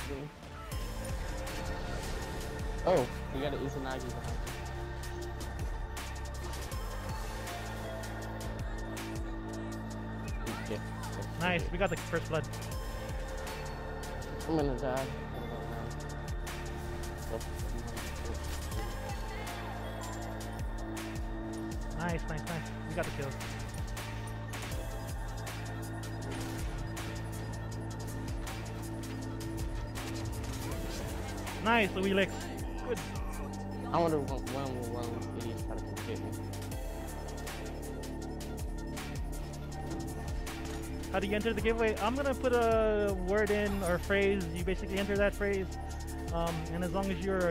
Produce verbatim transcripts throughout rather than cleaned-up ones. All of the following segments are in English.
Oh, we got an Izanagi behind you. Yeah. Nice, we got the first blood. I'm gonna die. Nice, nice, nice. We got the kills. Nice, Louis Licks. Good. I wonder when when will one idiot try to come get me. How do you enter the giveaway? I'm gonna put a word in or phrase. You basically enter that phrase, um, and as long as you're a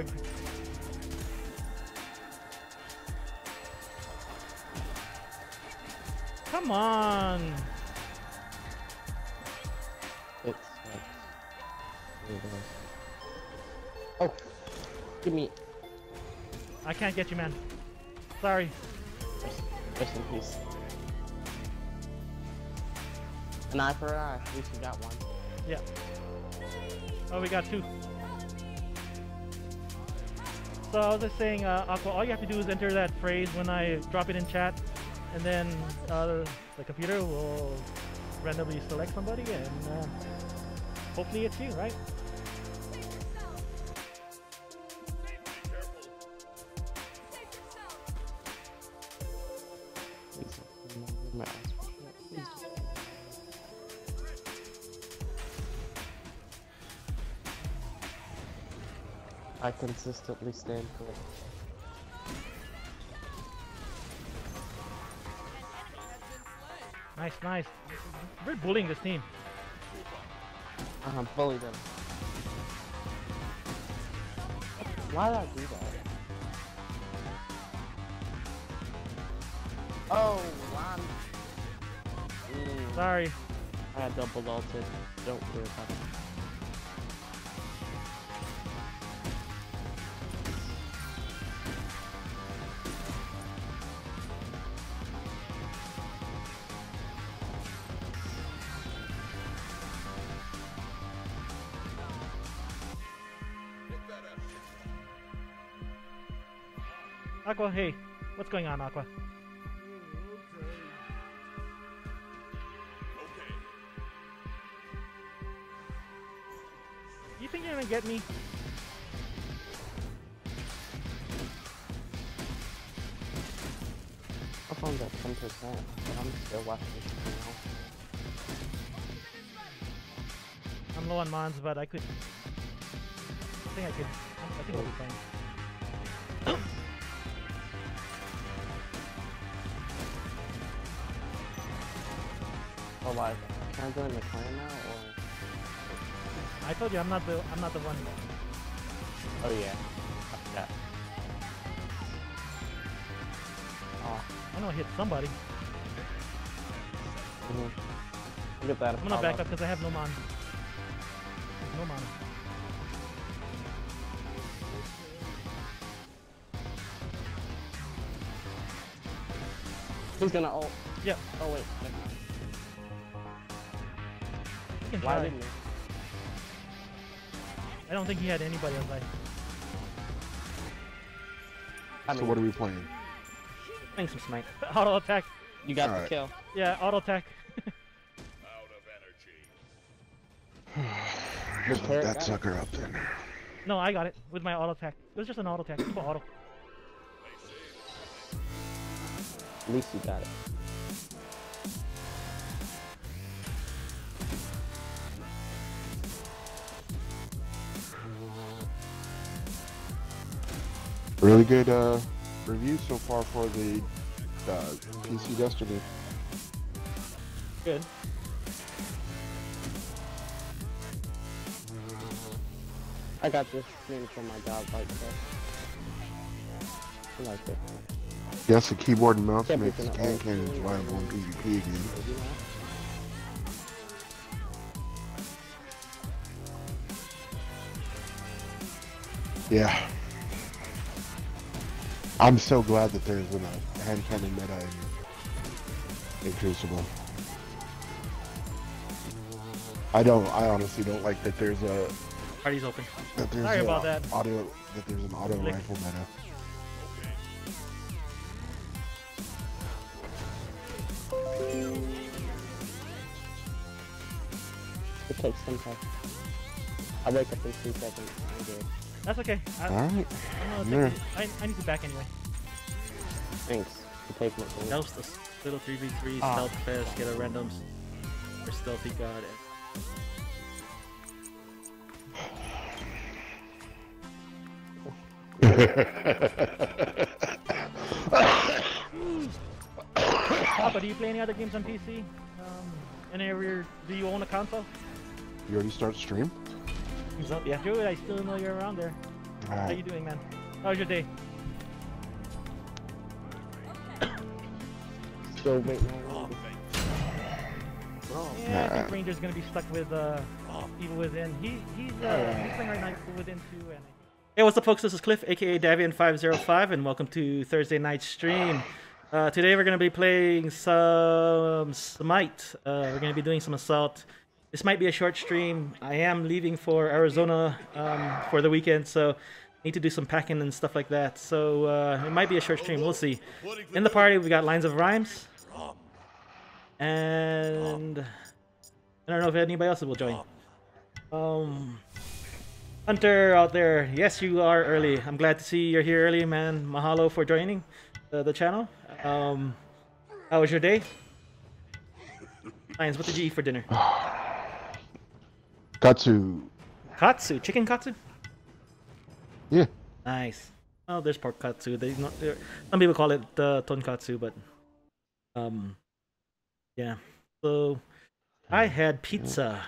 come on. It's like, oh, give me. I can't get you, man. Sorry. Rest, rest in peace. An eye for an eye. At least we got one. Yeah. Oh, we got two. So I was just saying, uh, Aqua, all you have to do is enter that phrase when I drop it in chat, and then uh, the computer will randomly select somebody, and uh, hopefully it's you, right? I consistently stand for it. Nice, nice. We're bullying this team. Uh-huh, bully them. Why did I do that? Oh, I'm... Mm, Sorry. I got double ulted. Don't worry about it. Aqua, hey. What's going on, Aqua? You think you're gonna get me? My phone's at ten percent, but I'm still watching this channel. I'm low on mons, but I could... I think I could... I think I'll be fine. Oh, why? Can I join the clan now, or...? I told you I'm not the I'm not the one. Oh yeah, I forgot. Oh, I know I hit somebody. mm-hmm. Get that. I'm gonna back up because I have no mon. There's no mon. Who's gonna ult? Yeah. Oh wait, never mind. You can Why try. didn't you? I don't think he had anybody else like. I mean, So what are we playing? playing some smite. Auto attack. You got All the right. kill. Yeah, auto attack. Just tear it that down. sucker up then. No, I got it with my auto attack. It was just an auto attack. Simple auto. At least you got it. Really good uh, review so far for the uh, P C Destiny. Good. I got this name for my job like that. I like it. Yes, the keyboard and mouse Can't makes be gonna can ult. cannons viable in PvP again. Yeah. I'm so glad that there's a hand cannon meta in, in Crucible. I don't, I honestly don't like that there's a Party's open. That there's Sorry a about that. Auto, that there's an auto Click. rifle meta. It takes some time. I'll wake up in two seconds. I'm good. That's okay. I, Alright. I'm Yeah. gonna take, I, I need to back anyway. Thanks for taking it. from me. Doused a little three v three, Ah. stealth fest, get a randoms for stealthy god. Papa, do you play any other games on P C? Um, any of your, do you own a console? You already start stream? He's up, yeah. Joey, I still know you're around there. How Alright. you doing, man? How was your day? Still waiting on Yeah, I think Nah. Ranger's gonna be stuck with uh, Evil Within. He he's uh, he's playing right now Evil Within two. And hey, what's up, folks? This is Cliff, aka Davian five oh five, and welcome to Thursday night stream. Uh, today we're gonna be playing some Smite. Uh, we're gonna be doing some Assault. This might be a short stream. I am leaving for Arizona um, for the weekend, so need to do some packing and stuff like that. So uh, it might be a short stream. We'll see. In the party, we got Lines of Rhymes. And I don't know if anybody else will join. Um, Hunter out there, yes, you are early. I'm glad to see you're here early, man. Mahalo for joining uh, the channel. Um, how was your day? Lions, what did you eat for dinner? Katsu. Katsu, chicken katsu. Yeah. Nice. Oh, there's pork katsu. They not there. Some people call it uh, tonkatsu, but um, yeah. So I had pizza.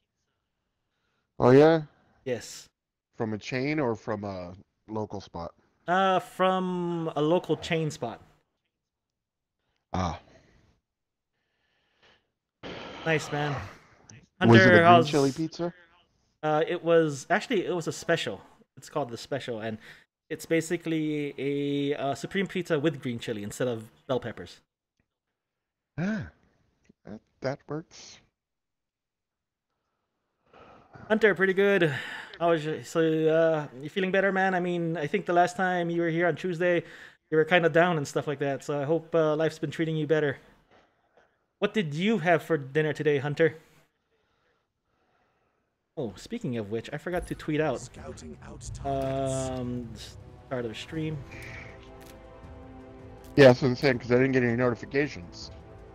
Oh yeah? Yes. From a chain or from a local spot? Uh, from a local chain spot. Ah. Nice, man. Was it a green how's- chili pizza? Uh, it was actually it was a special. It's called the special, and it's basically a uh, supreme pizza with green chili instead of bell peppers. Ah. That, that works. Hunter, pretty good. How was your, so uh, you feeling better, man? I mean, I think the last time you were here on Tuesday, you were kind of down and stuff like that. So I hope uh, life's been treating you better. What did you have for dinner today, Hunter? Oh, speaking of which, I forgot to tweet out. Um, start of the stream. Yeah, that's what I'm saying, because I didn't get any notifications.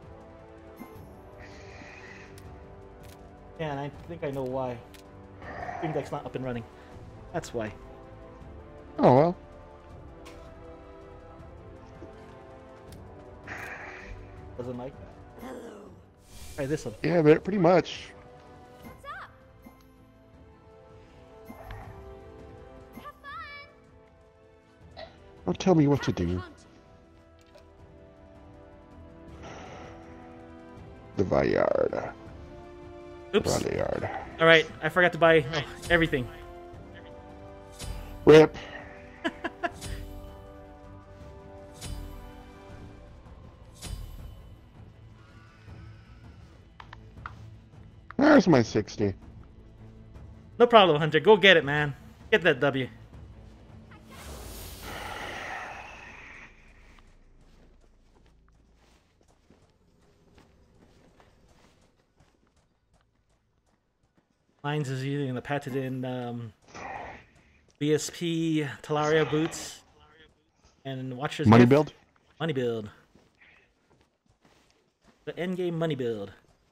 Yeah, and I think I know why. Stream Deck's not up and running. That's why. Oh well. Doesn't like. Hello. Try this one. Yeah, but pretty much. Don't tell me what to do. The Vayard. Oops. Vayard. All right, I forgot to buy oh, everything. Rip. There's my sixty. No problem, Hunter. Go get it, man. Get that W. Mines is using the patented um, B S P Talaria boots and watchers. Money gift. build? Money build. The endgame money build.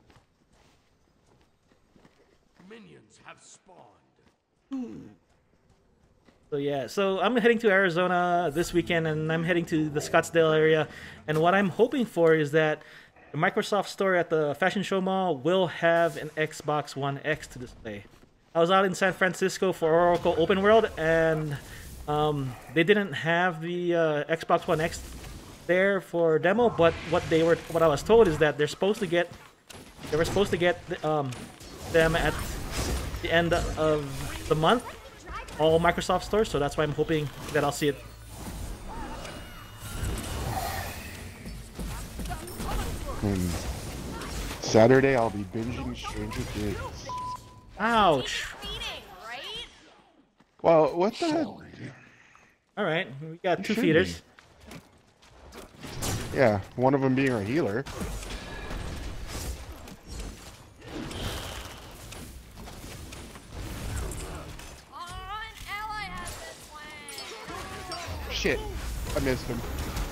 Minions have spawned. So yeah, so I'm heading to Arizona this weekend, and I'm heading to the Scottsdale area. And what I'm hoping for is that the Microsoft store at the Fashion Show Mall will have an Xbox One X to display. I was out in San Francisco for Oracle Open World, and um, they didn't have the uh, Xbox One X there for demo. But what they were, what I was told is that they're supposed to get, they were supposed to get the, um, them at the end of the month. All Microsoft stores, so that's why I'm hoping that I'll see it. And Saturday I'll be binging Stranger Things. Ouch! Well, what the heck? All right, we got You two should feeders. Yeah, one of them being our healer. Shit, I missed him.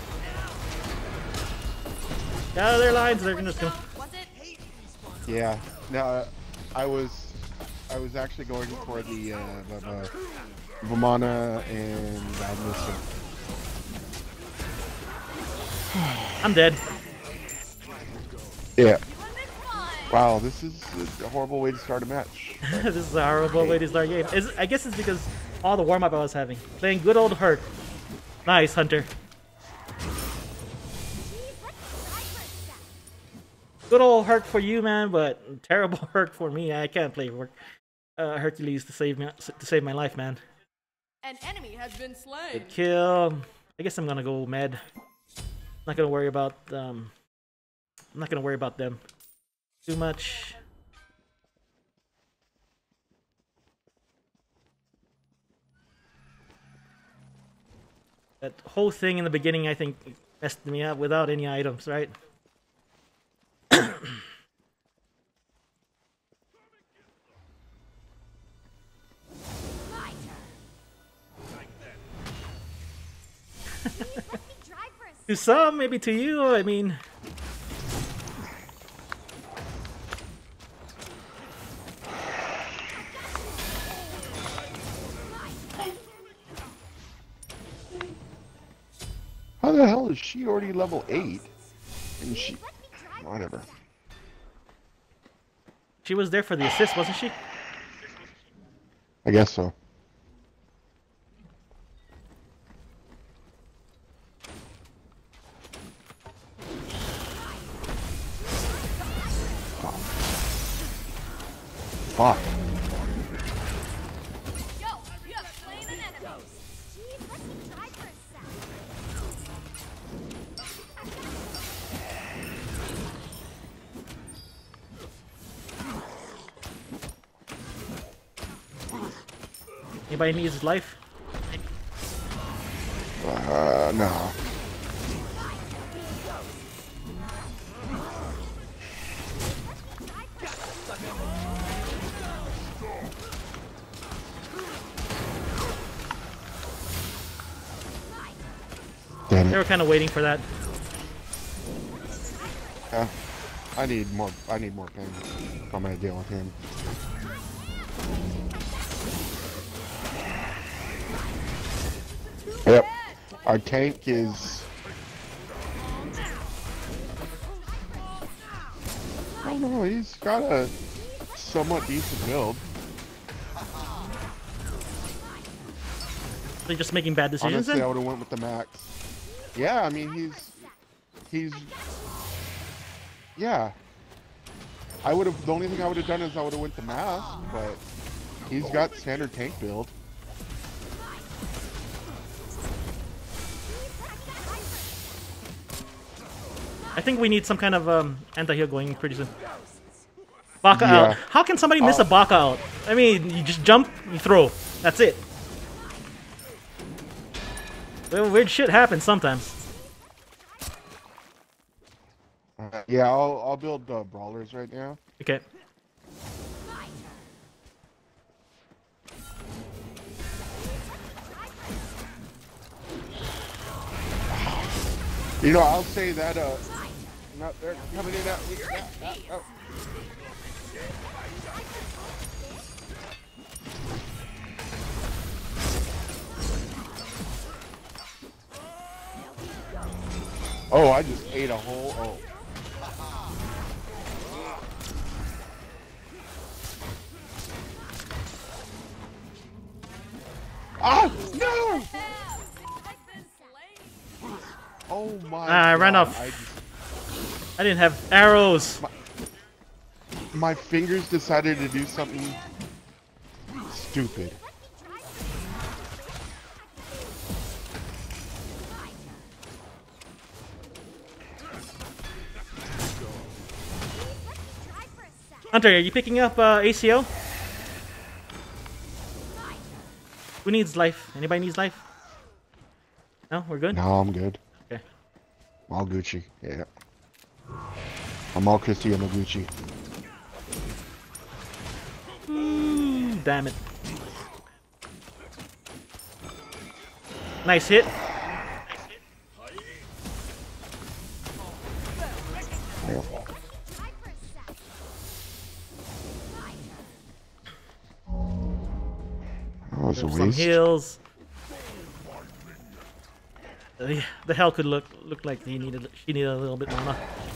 Get out of their lines. They're gonna just go. Yeah, no, uh, I was, I was actually going for the, uh, the, the Vamana and I missed him. I'm dead. Yeah. Wow, this is a horrible way to start a match. This is a horrible way to start a game. It's, I guess it's because all the warm up I was having. Playing good old Hurt. Nice, Hunter. Good old Hurt for you, man, but terrible Hurt for me. I can't play work. Uh, Hercules to save me to save my life, man. An enemy has been slain. Good kill. I guess I'm gonna go med. Not gonna worry about um. I'm not gonna worry about them too much. That whole thing in the beginning, I think, messed me up without any items, right? To some, maybe to you, I mean... How the hell is she already level eight? And she... whatever. She was there for the assist, wasn't she? I guess so. Fuck. Yo, you have slain an enemy. Jeez, let me try for a sec. Anybody needs his life? Uh, no. Damn They it. were kind of waiting for that. Yeah. I need more, I need more things. I'm gonna deal with him. Yep. Our tank is... I don't know, he's got a somewhat decent build. They're just making bad decisions Honestly, I then? would have went with the max. Yeah, I mean, he's... He's... Yeah. I would have... The only thing I would have done is I would have went the mask, but... He's got standard tank build. I think we need some kind of um, anti-heal going pretty soon. Baka Yeah. out. How can somebody miss Oh. a Baka out? I mean, you just jump, you throw. That's it. Well, weird shit happens sometimes. Uh, yeah, I'll, I'll build uh, brawlers right now. Okay. You know, I'll say that, uh... Not they're coming in out. Yeah, yeah, oh. Oh, I just ate a whole... Oh. Ah! No! Oh my Ah, I ran God, off. I, just, I didn't have arrows. my fingers decided to do something stupid. Hunter, are you picking up uh, A C O? Who needs life? Anybody needs life? No, we're good. No, I'm good. Okay. All Gucci. Yeah. I'm all Cristiano Gucci. Ooh, damn it. Nice hit. Yeah. That was a Some waste. heals. Uh, yeah, the hell could look look like he needed she needed a little bit mana.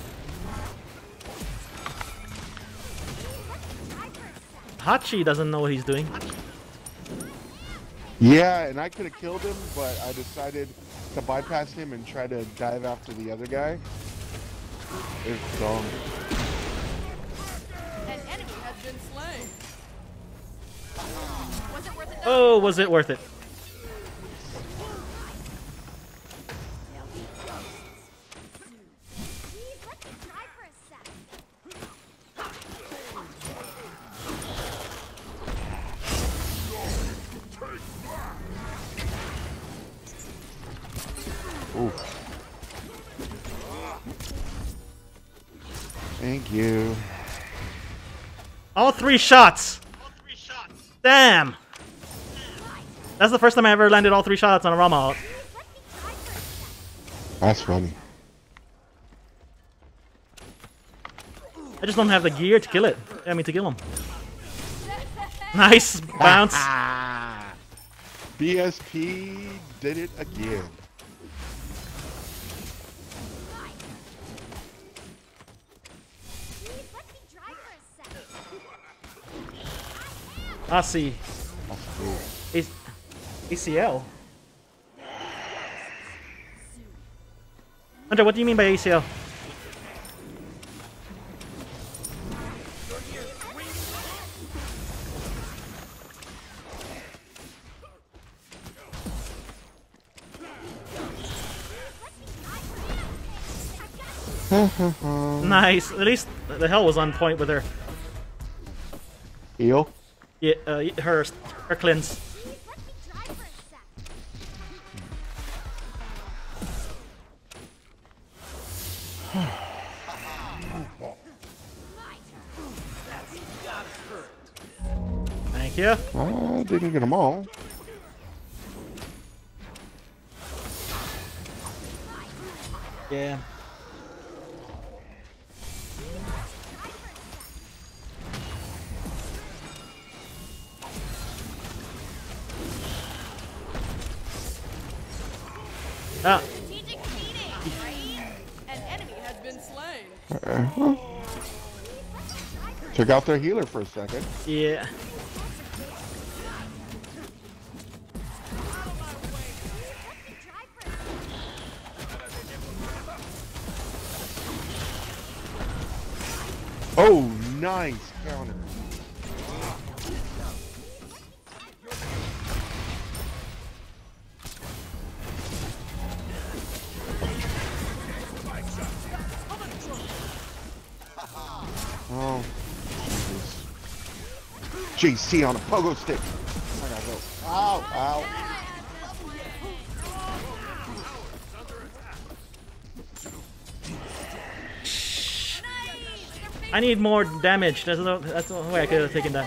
Hachi doesn't know what he's doing. Yeah, and I could have killed him, but I decided to bypass him and try to dive after the other guy. It's dumb. An enemy has been slain. Was it worth it? Oh, was it worth it? Please let me try for a sec. Ooh. Thank you. All three shots. Damn. That's the first time I ever landed all three shots on a Rama ult. That's funny. I just don't have the gear to kill it. I mean, to kill him. Nice bounce. B S P did it again. Please let me try for a sec. I see. That's cool. A ACL. Hunter, what do you mean by A C L? Nice. At least the hell was on point with her. Eel? Yeah, uh, her her cleanse. Please let me try for a sec. Thank you. I didn't get them all. Yeah. Ah, Strategic meeting, right? An enemy has been slain. Uh, well, took out their healer for a second. yeah. Try for a Oh, nice counter. Oh, Jesus. J C on a pogo stick. I gotta go. Ow, ow. I need more damage. That's no, that's the only way I could have taken that.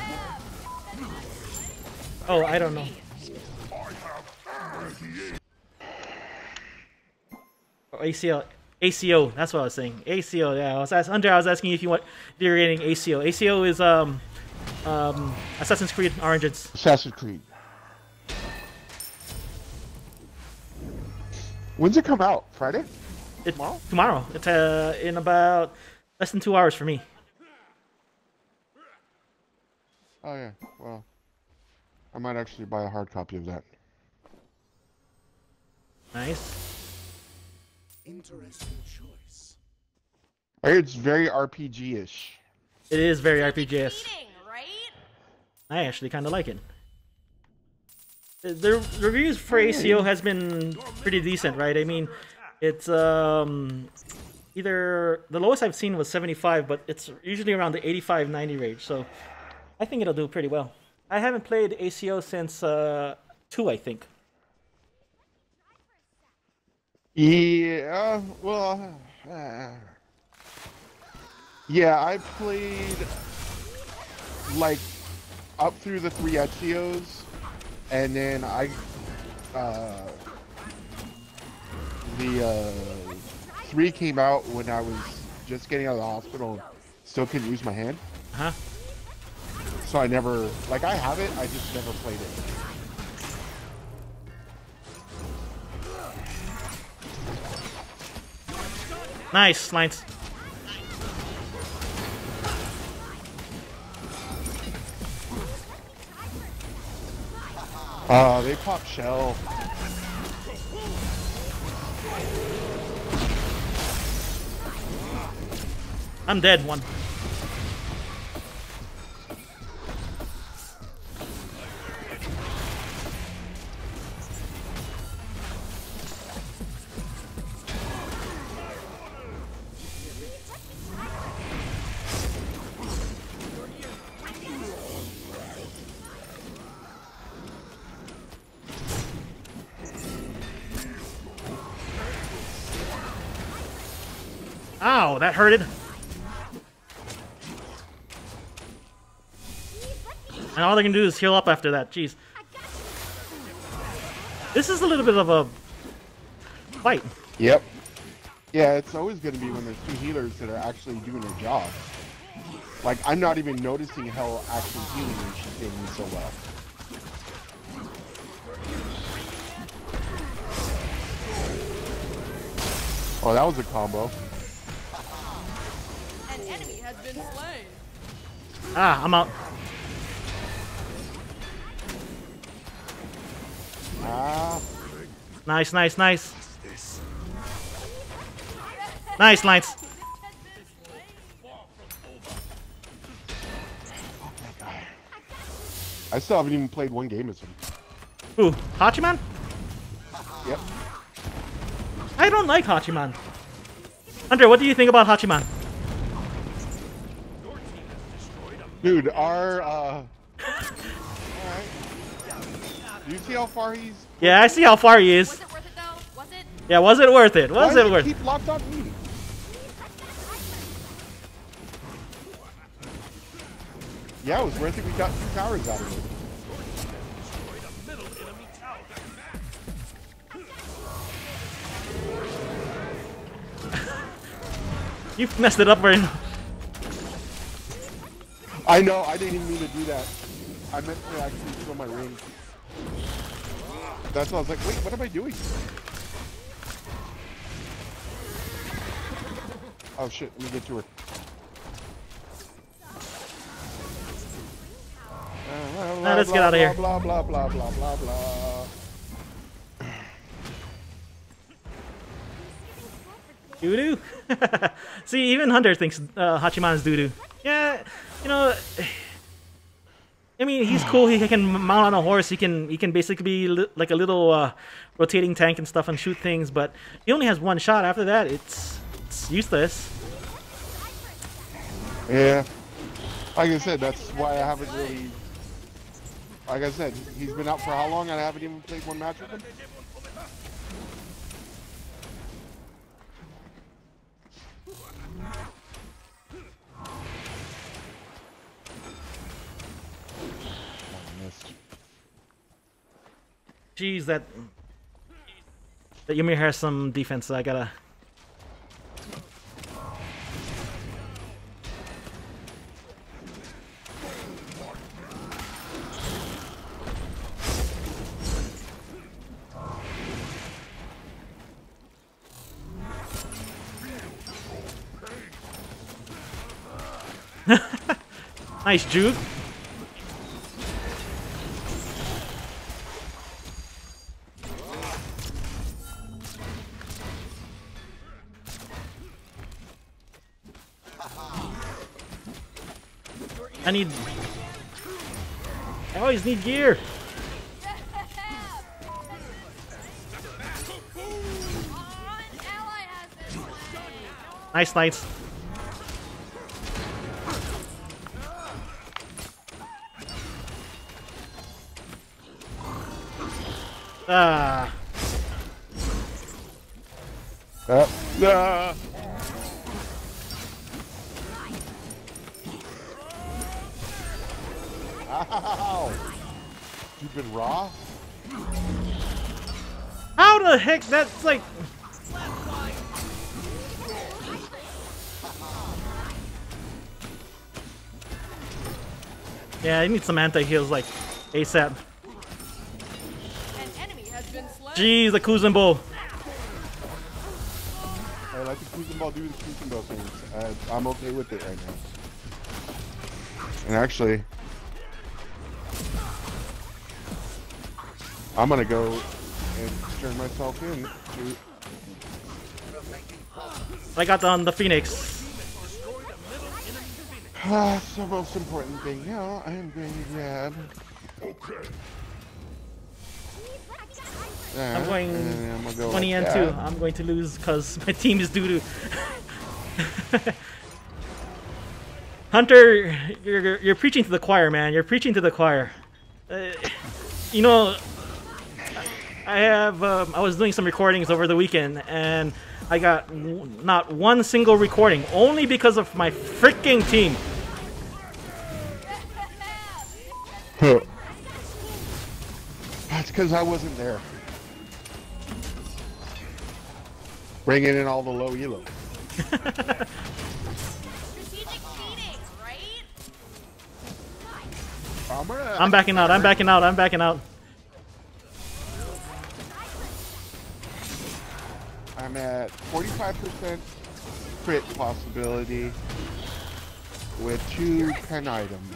Oh, I don't know. Oh, A C L, A C O. That's what I was saying. A C O. Yeah, I was asking, Hunter. I was asking you if you want. If you're getting A C O. A C O is um, um, Assassin's Creed Origins. Assassin's Creed. When's it come out? Friday? It, tomorrow? Tomorrow. It's uh, in about less than two hours for me. Oh yeah. Well, I might actually buy a hard copy of that. Nice. Interesting choice. I heard it's very R P G-ish. It is very R P G-esque. meeting, right? I actually kind of like it. The, the reviews for A C O has been pretty decent, right? I mean, it's um either the lowest I've seen was seventy-five, but it's usually around the eighty-five ninety range. So I think it'll do pretty well. I haven't played A C O since uh, Two, I think. Yeah, well, uh, yeah, I played like up through the three Ezios, and then I, uh, the uh, three came out when I was just getting out of the hospital and still couldn't use my hand. Huh? So I never, like I have it, I just never played it. Nice, lines. Uh, they pop shell. I'm dead, one. Ow, that hurted. And all they can do is heal up after that. Jeez. This is a little bit of a fight. Yep. Yeah, it's always going to be when there's two healers that are actually doing their job. Like, I'm not even noticing how actually healing and she's doing me so well. Oh, that was a combo. An enemy has been slain. Ah, I'm out. Ah. Nice, nice, nice. Nice, Lines. I still haven't even played one game as him. Ooh, Hachiman? Yep. I don't like Hachiman. Hunter, what do you think about Hachiman? Dude, our, uh... Alright. Do you see how far he's... Yeah, I see how far he is. Was it worth it though? Was it? Yeah, was it worth it? Was Why it does worth he it? keep locked on me? Yeah, it was worth it. We got two towers out of it. You messed it up, Vern. I know, I didn't even mean to do that. I meant to actually throw my ring. That's why I was like, wait, what am I doing? Oh shit, let me get to her. Nah, let's get out of here. Blah, blah, blah, blah, blah, blah. Doo-doo. See, even Hunter thinks uh, Hachiman's doo-doo. Yeah, you know, I mean, he's cool. He can mount on a horse. He can he can basically be li like a little uh, rotating tank and stuff and shoot things. But he only has one shot. After that, it's it's useless. Yeah. Like I said, that's why I haven't really... Like I said, he's been out for how long and I haven't even played one match with him? Jeez, that that Ymir has some defense. So I gotta. Nice juke. I need... I always need gear! Nice Knights. Ah. Uh, nah. Ow! Stupid raw. How the heck? That's like. Yeah, I need some anti-heals like ASAP. An enemy has been slain. Jeez, the Kuzumbo. I like the Kuzumbo do the Kuzumbo things. Uh, I'm okay with it right now. And actually, I'm gonna go and turn myself in to. I got on the Phoenix. Ah, it's the most important thing now. I am going to grab. That, I'm going and I'm gonna go twenty like and two. that. I'm going to lose because my team is doo doo. Hunter, you're you're preaching to the choir, man. You're preaching to the choir. Uh, you know, I have um, I was doing some recordings over the weekend, and I got w not one single recording, only because of my freaking team. Huh. That's because I wasn't there. Bringing in all the low elo. Strategic cheating, right? I'm, gonna- I'm backing out. I'm backing out. I'm backing out. I'm at forty-five percent crit possibility with two pen items.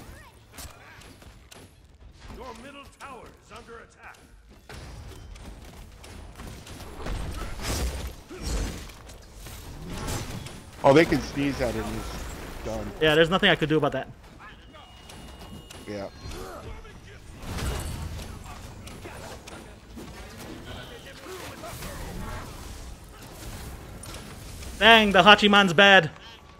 Your middle tower is under attack. Oh, they can sneeze at it and it's done. Yeah, there's nothing I could do about that. Yeah. Dang, the Hachiman's bad.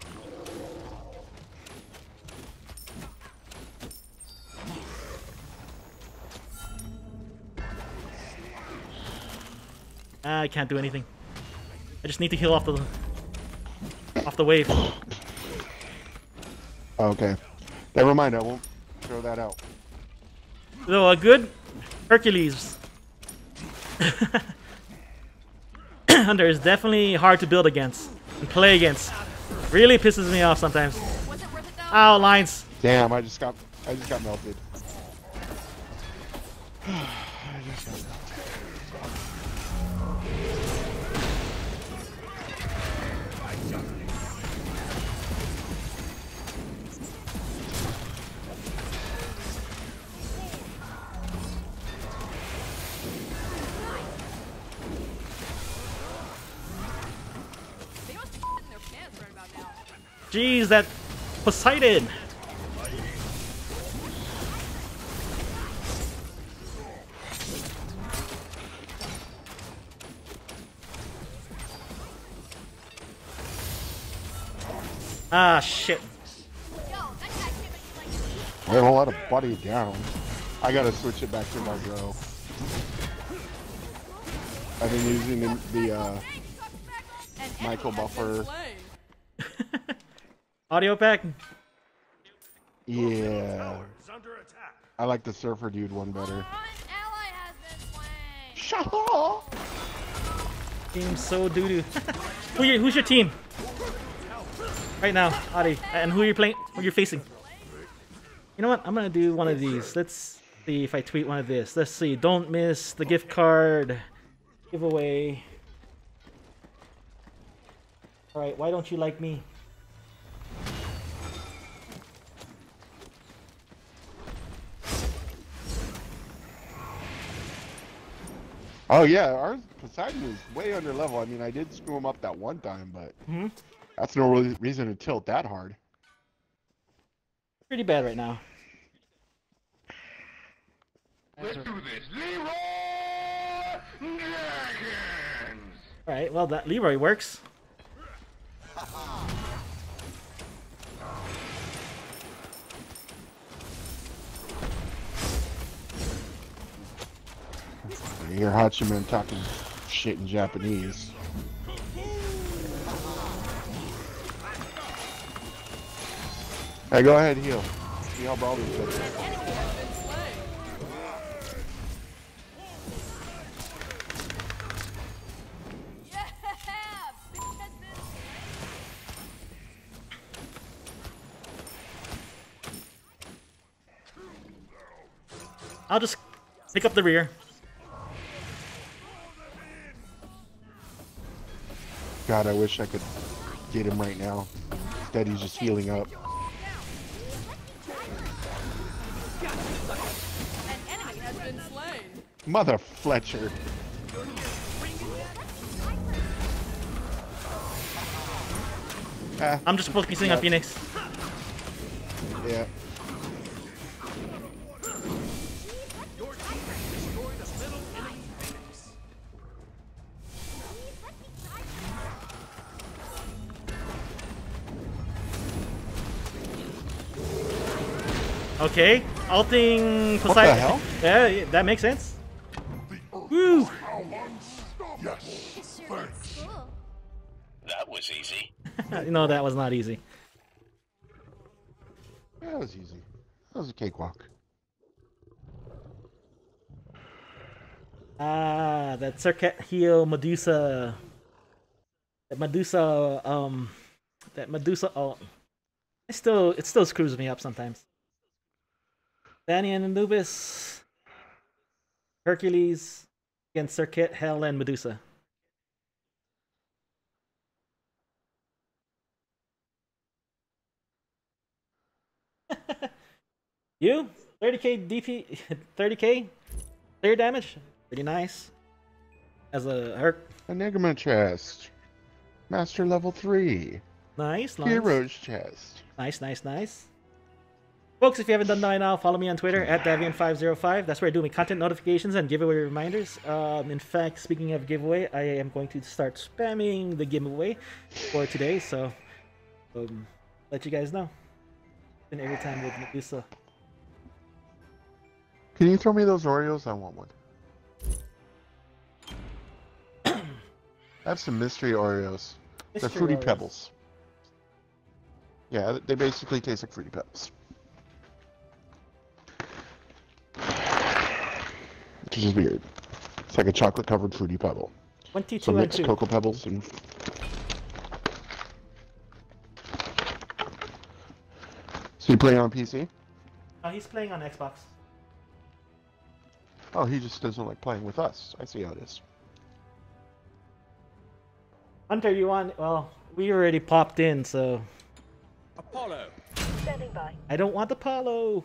I can't do anything. I just need to heal off the off the wave. Okay. Never mind, I won't throw that out. So a good Hercules. Hunter is definitely hard to build against and play against. Really pisses me off sometimes. Was it worth it though? Ow, lines. Damn, I just got I just got melted. I just got melted. They must be in their pants right about now. Jeez, that Poseidon. Ah, shit. Yo, that guy came at you like an idiot. I have a lot of body down. I gotta switch it back to my bro. I've been using the, the uh, An enemy Michael has been Buffer. slain. Audio pack. Yeah. Tower is under attack. I like the surfer dude one better. An ally has been slain. Shut up! Team so doo doo. Who you, who's your team? Right now, Adi. And who are you playing? Who you're facing? You know what? I'm gonna do one of these. Let's see if I tweet one of this. Let's see. Don't miss the gift card giveaway. All right. Why don't you like me? Oh yeah, ours Poseidon is way under level. I mean, I did screw him up that one time, but Hmm. that's no really reason to tilt that hard. Pretty bad right now. Let's do this. Leroy Dragons! All right. Well, that Leroy works. You hear Hachiman talking shit in Japanese. Hey, go ahead, heal. See how Baldi's doing. Yeah! Bitch has been I'll just pick up the rear. God, I wish I could get him right now. Instead, he's just healing up. An enemy has been slain. Mother Fletcher. Ah, I'm just focusing on Phoenix. yeah. Your team has destroyed a middle enemy Phoenix. Okay, ulting What the Poseidon. hell? Yeah, yeah, that makes sense. Woo! Sure looks cool. That was easy. No, that was not easy. That was easy. That was a cakewalk. Ah, that Circuit Heal Medusa. That Medusa, um, that Medusa. Oh, it still it still screws me up sometimes. Danny and Anubis, Hercules against Circuit, Hell, and Medusa. You thirty K D P, thirty K clear damage, pretty nice. As a Herc, Enigma chest. Master level three. nice, nice. Heroes chest. Nice, nice, nice. Folks, if you haven't done that now, follow me on Twitter at Davian five zero five. That's where I do my content notifications and giveaway reminders. Um, in fact, speaking of giveaway, I am going to start spamming the giveaway for today, so um, let you guys know. And every time with Medusa. Can you throw me those Oreos? I want one. I have some mystery Oreos. They're Mystery Fruity Oreos. Pebbles. Yeah, they basically taste like Fruity Pebbles. Which is weird. It's like a chocolate covered Fruity Pebble. twenty-two Some and mixed two. Cocoa Pebbles and... So you play on P C? Uh, he's playing on Xbox. Oh, he just doesn't like playing with us. I see how it is. Hunter, you want? Well, we already popped in, so Apollo. I don't want Apollo.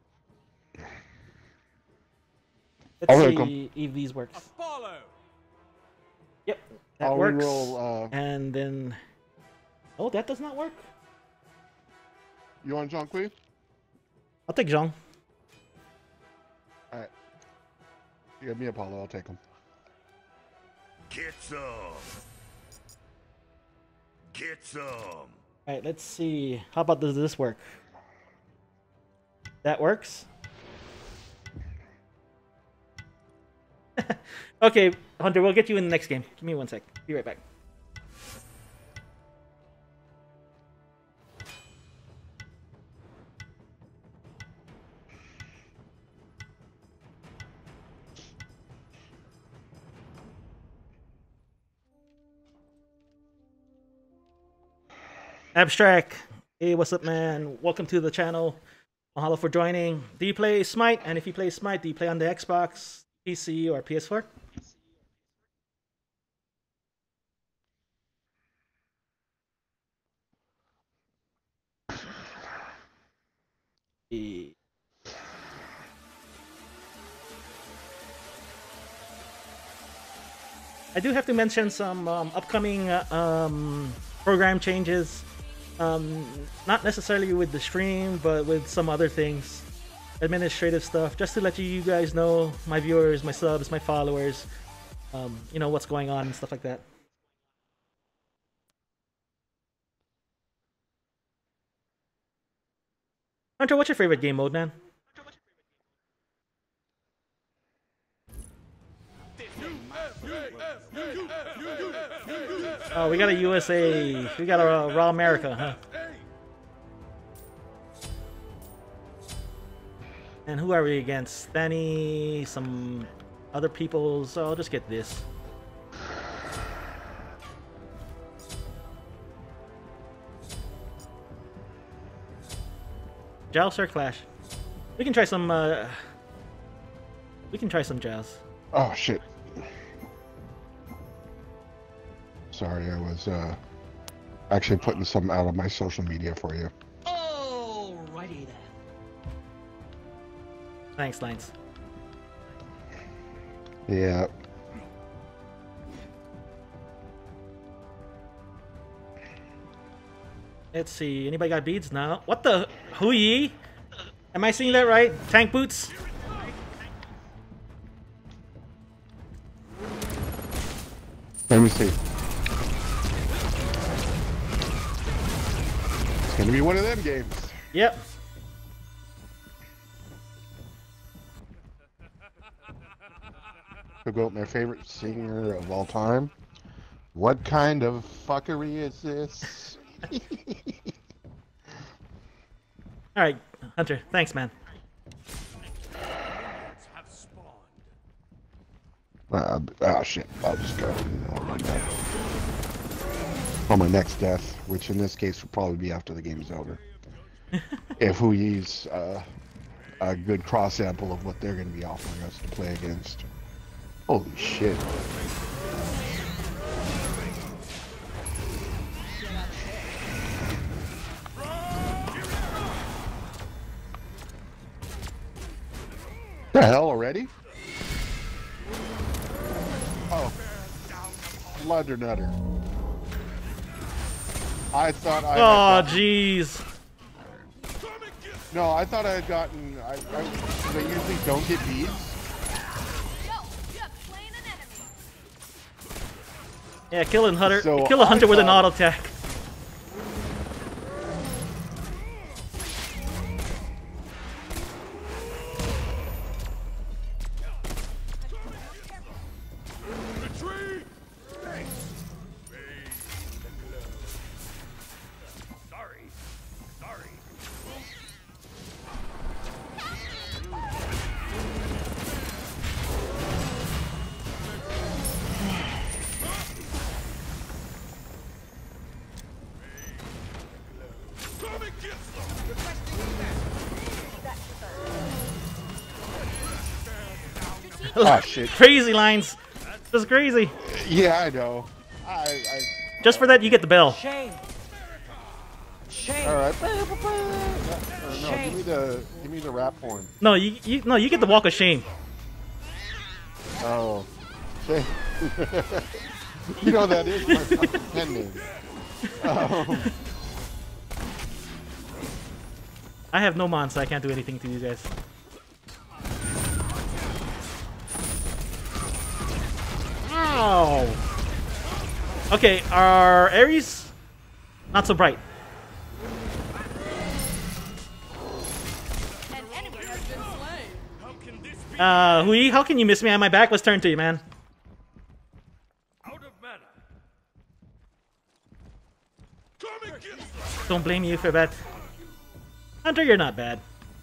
Let's I'll make see if these works. Apollo. Yep, that I'll works. reroll, uh, And then, oh, that does not work. You want John Quee? I'll take Zhong. Alright. You give me Apollo, I'll take him. Get some. Get some. All right, let's see. How about does this work? That works. Okay, Hunter, we'll get you in the next game. Give me one sec. Be right back. Abstract. Hey, what's up, man? Welcome to the channel. Mahalo for joining. Do you play Smite? And if you play Smite, do you play on the Xbox, P C, or P S four? Eh, I do have to mention some um, upcoming uh, um, program changes. Um, not necessarily with the stream, but with some other things. Administrative stuff, just to let you guys know, my viewers, my subs, my followers, um, you know, what's going on and stuff like that. Hunter, what's your favorite game mode, man? Oh, we got a U S A. We got a uh, Raw America, huh? And who are we against? Danny, some other people. So I'll just get this. Joust or Clash? We can try some. Uh, we can try some Joust. Oh shit. Sorry, I was uh, actually putting something out on my social media for you. Alrighty then. Thanks, Lines. Yeah. Let's see. Anybody got beads now? What the? Hu Yi? Am I seeing that right? Tank boots? Let me see. It's gonna be one of them games. Yep. To go with my favorite singer of all time. What kind of fuckery is this? All right, Hunter. Thanks, man. Have spawned. Uh, oh shit, I'll just go on my, on my next death, which in this case will probably be after the game's over. If Hu Yi's uh, a good cross sample of what they're going to be offering us to play against. Holy shit. The hell already? Oh, Blunder Nutter. I thought I. Oh, had gotten, jeez. no, I thought I had gotten. I, I, they usually don't get beads. Yo, you're playing an enemy. Yeah, kill a hunter. So kill a hunter I with an thought- auto attack. Retreat! Sorry. Sorry. Come and get some! Oh shit. Crazy Lines. This is crazy. Yeah, I know. I. I Just for that, you get the bell. Shame. Shame. all right. Uh, no, give me the give me the rap horn. No, you, you no, you get the walk of shame. Oh, shit. You know that is my fucking pen name. Um, I have no mon, so I can't do anything to you guys. Ow! Okay, our Ares not so bright. An enemy has been slain. How can this be Uh, Hui, how can you miss me on my back? Let's turn to you, man. out of mana? Come and get some! Don't blame you for that. Hunter, you're not bad.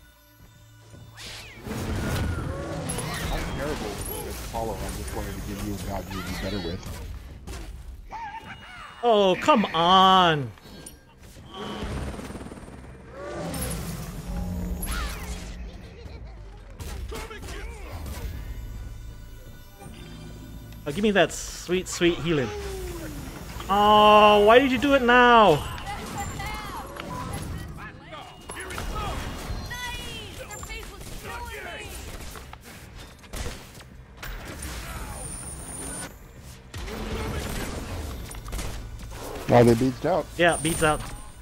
I'm terrible with follow. I just wanted to give you a god you'd be better with. Oh, come on. Oh, give me that sweet, sweet healing. Oh, why did you do it now? Nice! Their face was killing me. Now they beats out. Yeah, beats out.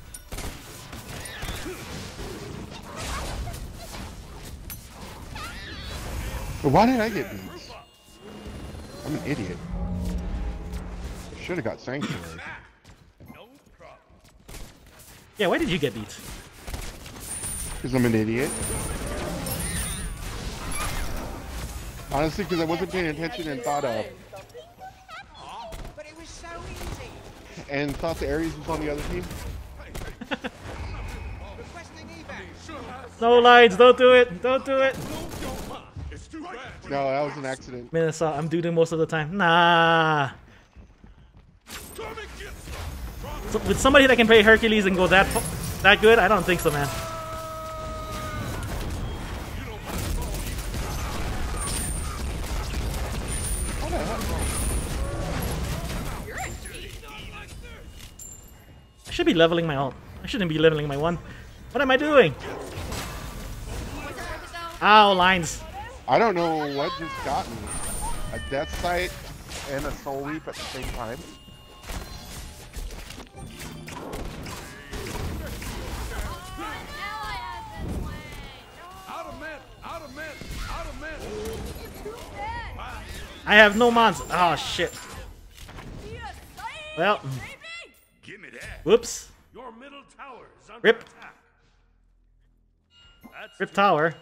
But why did I get beats? I'm an idiot. Should have got sanctuary. No problem. Yeah, why did you get beats? Because I'm an idiot. Honestly, because I wasn't paying attention and thought of. and thought the Ares was on the other team? Requesting evac. No lines, don't do it, don't do it. It's too bad. No, that was an accident. Minnesota, I'm doing most of the time. Nah. Come and get some. So, with somebody that can play Hercules and go that fu- that good, I don't think so, man. I should be leveling my ult. I shouldn't be leveling my one. What am I doing? Ow, lines. I don't know what just got me. A death sight and a soul leap at the same time. Out of men. Out of men. Out of men. I have no mons. Oh shit. Well, Give me that. whoops. Your middle tower is under Rip. attack. That's Rip tower.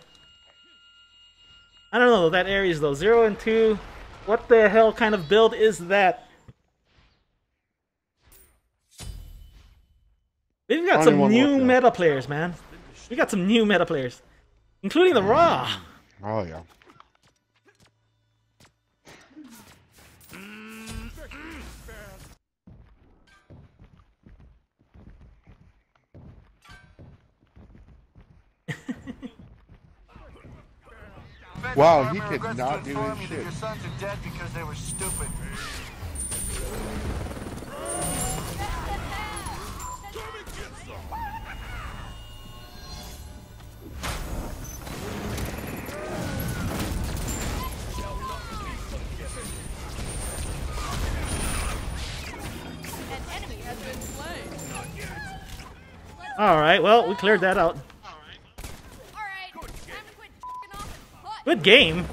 I don't know that Ares though. Zero and two. What the hell kind of build is that? We've got Only some one new left, though. meta players, man. We got some new meta players, including the Raw. Oh yeah. Wow, he could not do his shit. Your sons are dead because they were stupid. Come and get some. An enemy has been slain. All right, well we cleared that out. Alright, time to quit f***ing off and push. Good game.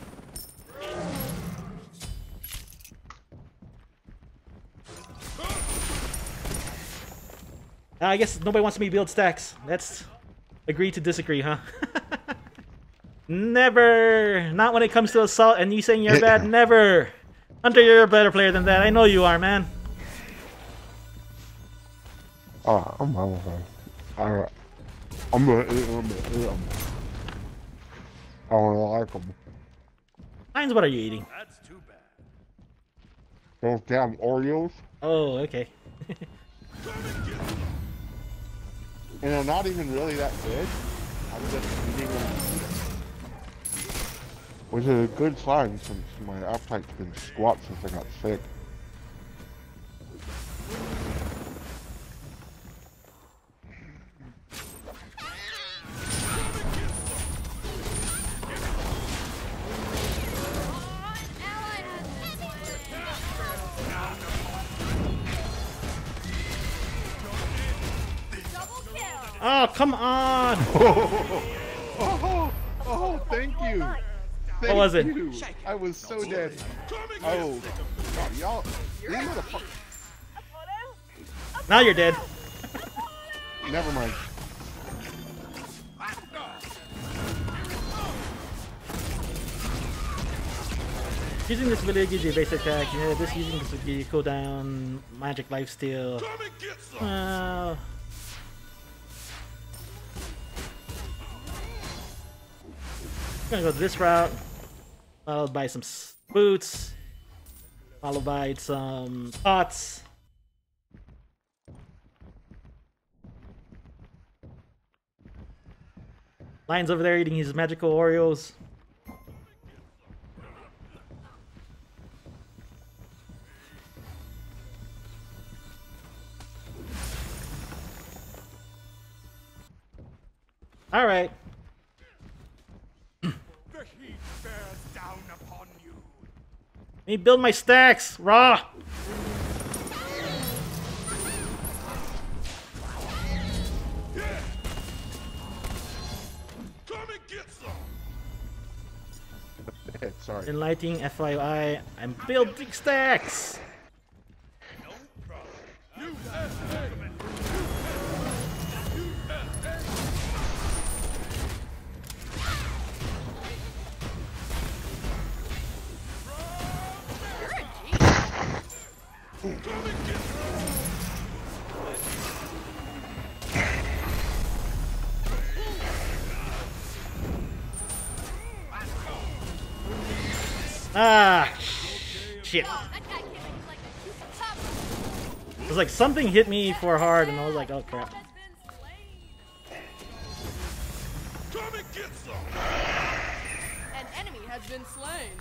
Uh, I guess nobody wants me to build stacks. Let's agree to disagree, huh? Never! Not when it comes to assault and you saying you're bad, never! Hunter, you're a better player than that. I know you are, man. Oh, I'm I'm I'm I'm gonna eat them. Eat them. I don't like them. Heinz, what are you eating? That's too bad. Those damn Oreos. Oh, okay. And they're not even really that good. I'm just eating them. Which is a good sign since my appetite's been squat since I got sick. Oh, come on! Oh, oh, thank you. Thank was it? you. I was so dead. Oh, God, y'all, you motherfuckers. Now you're dead. Never mind. Using this ability gives you a base attack. Yeah, this using this will give you cooldown, magic lifesteal. Come and get some. Uh, gonna go this route, followed by some s- boots, followed by some pots. Lion's over there eating his magical Oreos. All right. The heat bears down upon you. Let me build my stacks, raw. Come and get some. Sorry. Enlightening F Y I, I'm building stacks. U S A. You're a genius. Ah, shit. That guy came in like a piece of top. It was like something hit me for hard, and I was like, oh crap. Has been slain. Come and get some. An enemy has been slain.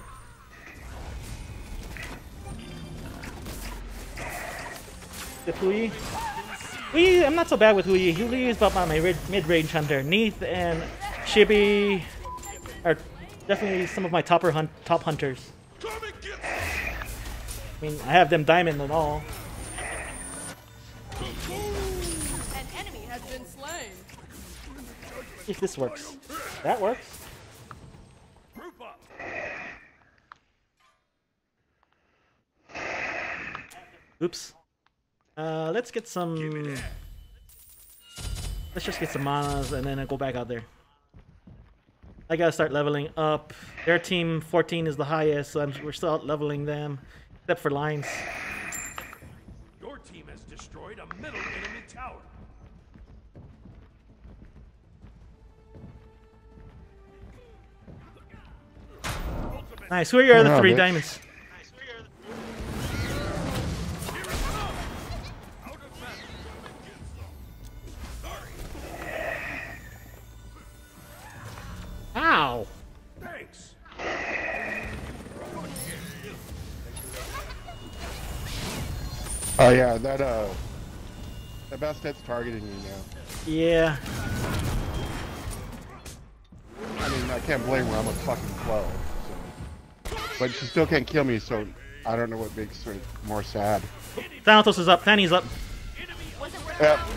The Hui. Hui, I'm not so bad with Hui. Hui is about my mid- mid-range hunter. Neith and Shibi are definitely some of my topper hunt top hunters. Come and get some. I mean, I have them diamond and all. An enemy has been slain. If this works, that works. Group up. Oops. Uh, let's get some. Let's just get some manas and then I'll go back out there. I gotta start leveling up. Their team fourteen is the highest, so I'm, we're still out leveling them, except for lines. Your team has destroyed a middle enemy tower. Nice. Who are your other Oh, three bitch. diamonds? Out of battle. Ow! Thanks. Oh yeah, that uh, the Bastette's targeting me now. Yeah. I mean, I can't blame her. I'm a fucking twelve. So. But she still can't kill me, so I don't know what makes her more sad. Thanatos is up. Fanny's up. Was it worth Yep. it?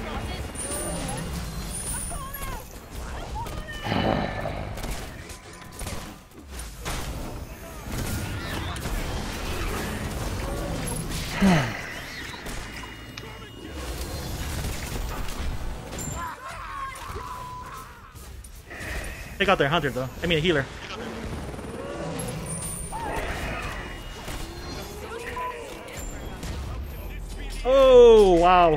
Take out their hunter though. I mean a healer. Oh wow.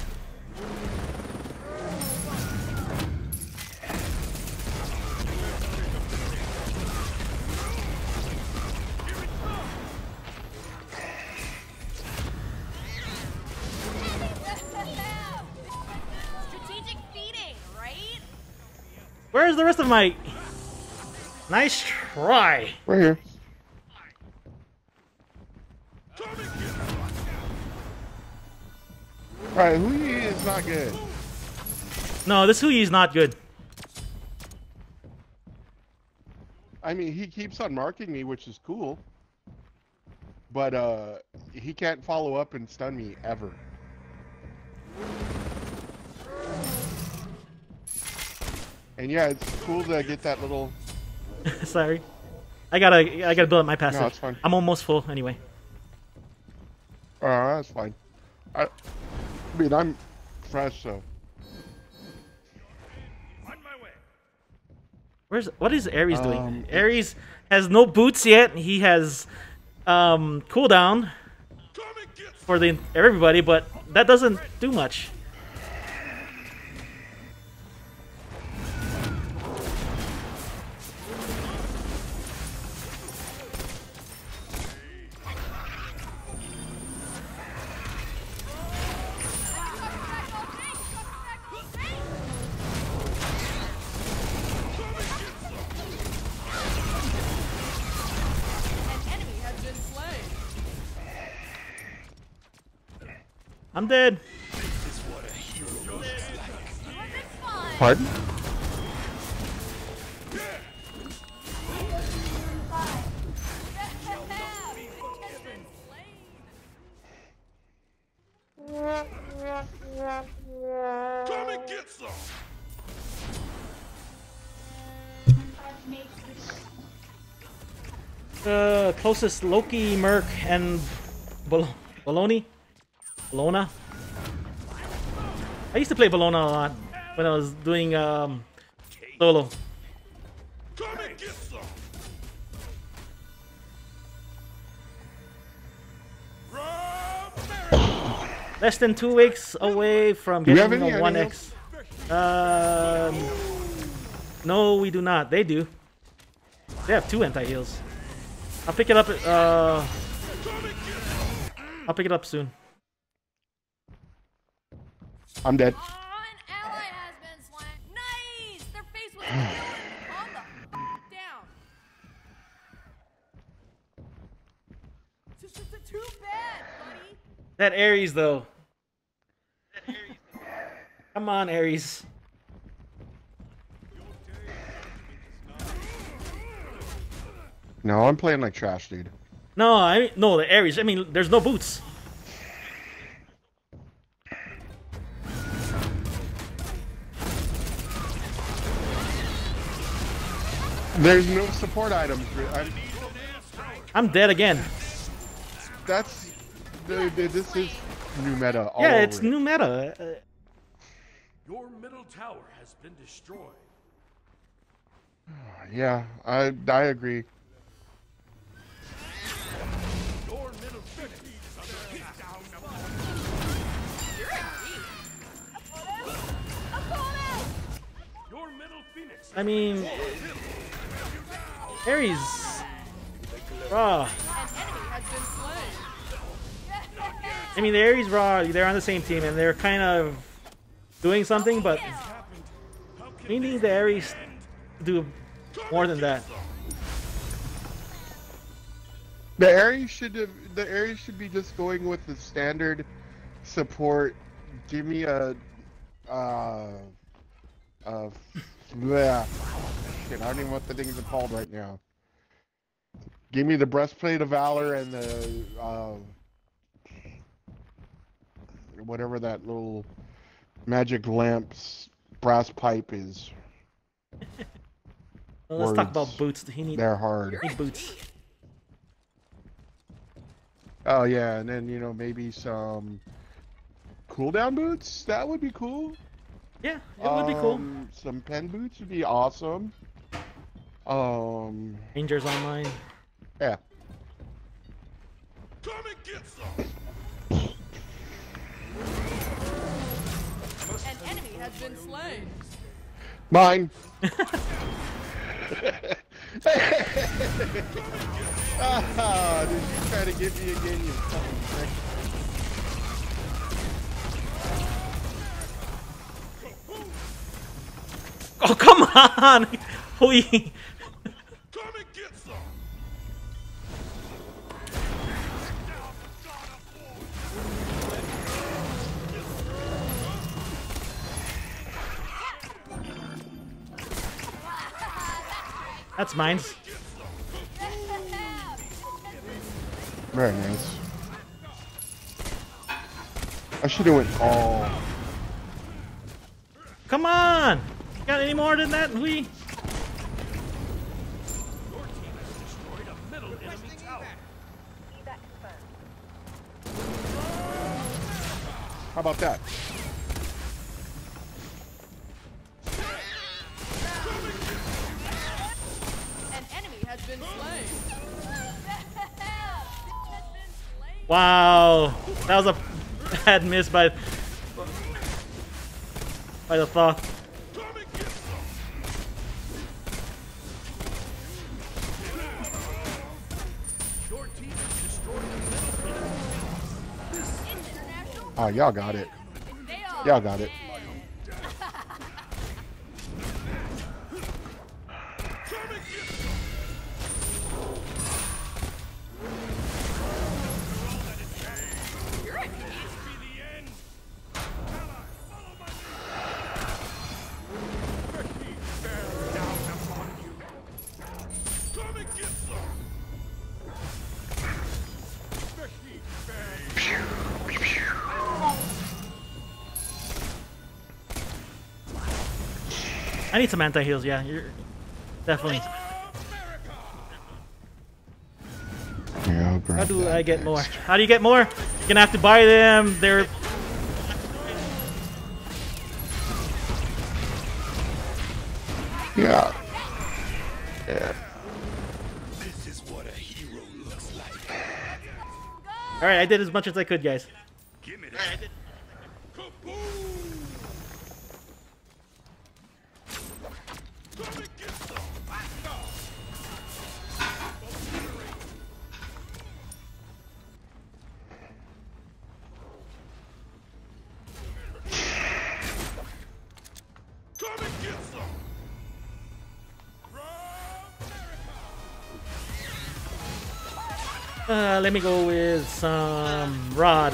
Strategic feeding, right? Where's the rest of my? Nice try. We're here. Come and get some. Alright, Hui is not good. No, this Hui is not good. I mean, he keeps on marking me, which is cool. But uh, he can't follow up and stun me ever. And yeah, it's cool to get that little. Sorry. I gotta I gotta build up my passive. No, it's fine. I'm almost full anyway. Oh, that's fine. I, I mean, I'm fresh, so. On my way. Where's what is Ares doing? Um, Ares has no boots yet. He has um, cooldown Come and get some. for the everybody, but that doesn't do much. An enemy has been slain. I'm dead. Pardon? Come and get some. Uh, closest Loki, Merc, and Bol Bologna. Bologna. I used to play Bologna a lot when I was doing um, solo. Come and get some. Less than two weeks away from Do you have getting any a one X. Um, no, we do not. They do. They have two anti-heals. I'll pick it up. Uh, I'll pick it up soon. I'm dead. Oh, an ally has been slain. Nice! Their face was blown. Calm the f down. This is too bad, buddy. That Ares though. Come on, Ares. No, I'm playing like trash, dude. No, I no the Ares. I mean, there's no boots. There's no support items. I'm, I'm dead again. that's the, the, this is new meta. All Yeah, it's over it. new meta. Uh, Your middle tower has been destroyed. Yeah, I I agree. Your middle phoenix is under attack. Your middle phoenix. I mean, Ares. Raw. I mean, the Ares Raw. They're on the same team, and they're kind of doing something, but we need the Ares to do more than that. The Ares should have, the Ares should be just going with the standard support. Give me a uh uh bleh. Shit, I don't even know what the things are called right now. Give me the breastplate of valor and the uh whatever that little magic lamps brass pipe is. Well, let's talk Words. about boots. He need, They're hard. he need boots. Oh yeah, and then you know maybe some cooldown boots. That would be cool. Yeah, it would be cool. Um, Some pen boots would be awesome. Um, Rangers Online. yeah. Come and get some. An enemy has been slain. Mine. Ah, did you try to get me again, you fucking prick? Oh, come on! Holy. Come and get some. That's mine. Very nice. I should have went all. Come on! Got any more than that, Hui? Your team has destroyed a middle enemy tower. How about that? An enemy has been slain. Wow, that was a bad miss by by the Thaw. Come and get some. Your team has destroyed a middle enemy. International. Oh, y'all got it. They are Y'all got it. dead. Come and get some. You're a This be the end. Ally, follow my lead. Becky bear down upon you. Come and get some. Becky bear. I need some anti-heals, yeah, you're definitely. Yeah, I'll grab How do that. I get more? How do you get more? You're gonna have to buy them. They're Yeah. Yeah. This is what a hero looks like. all right. I did as much as I could, guys. Give me that. Kaboom! Come and get some. Uh, let me go with some Rod.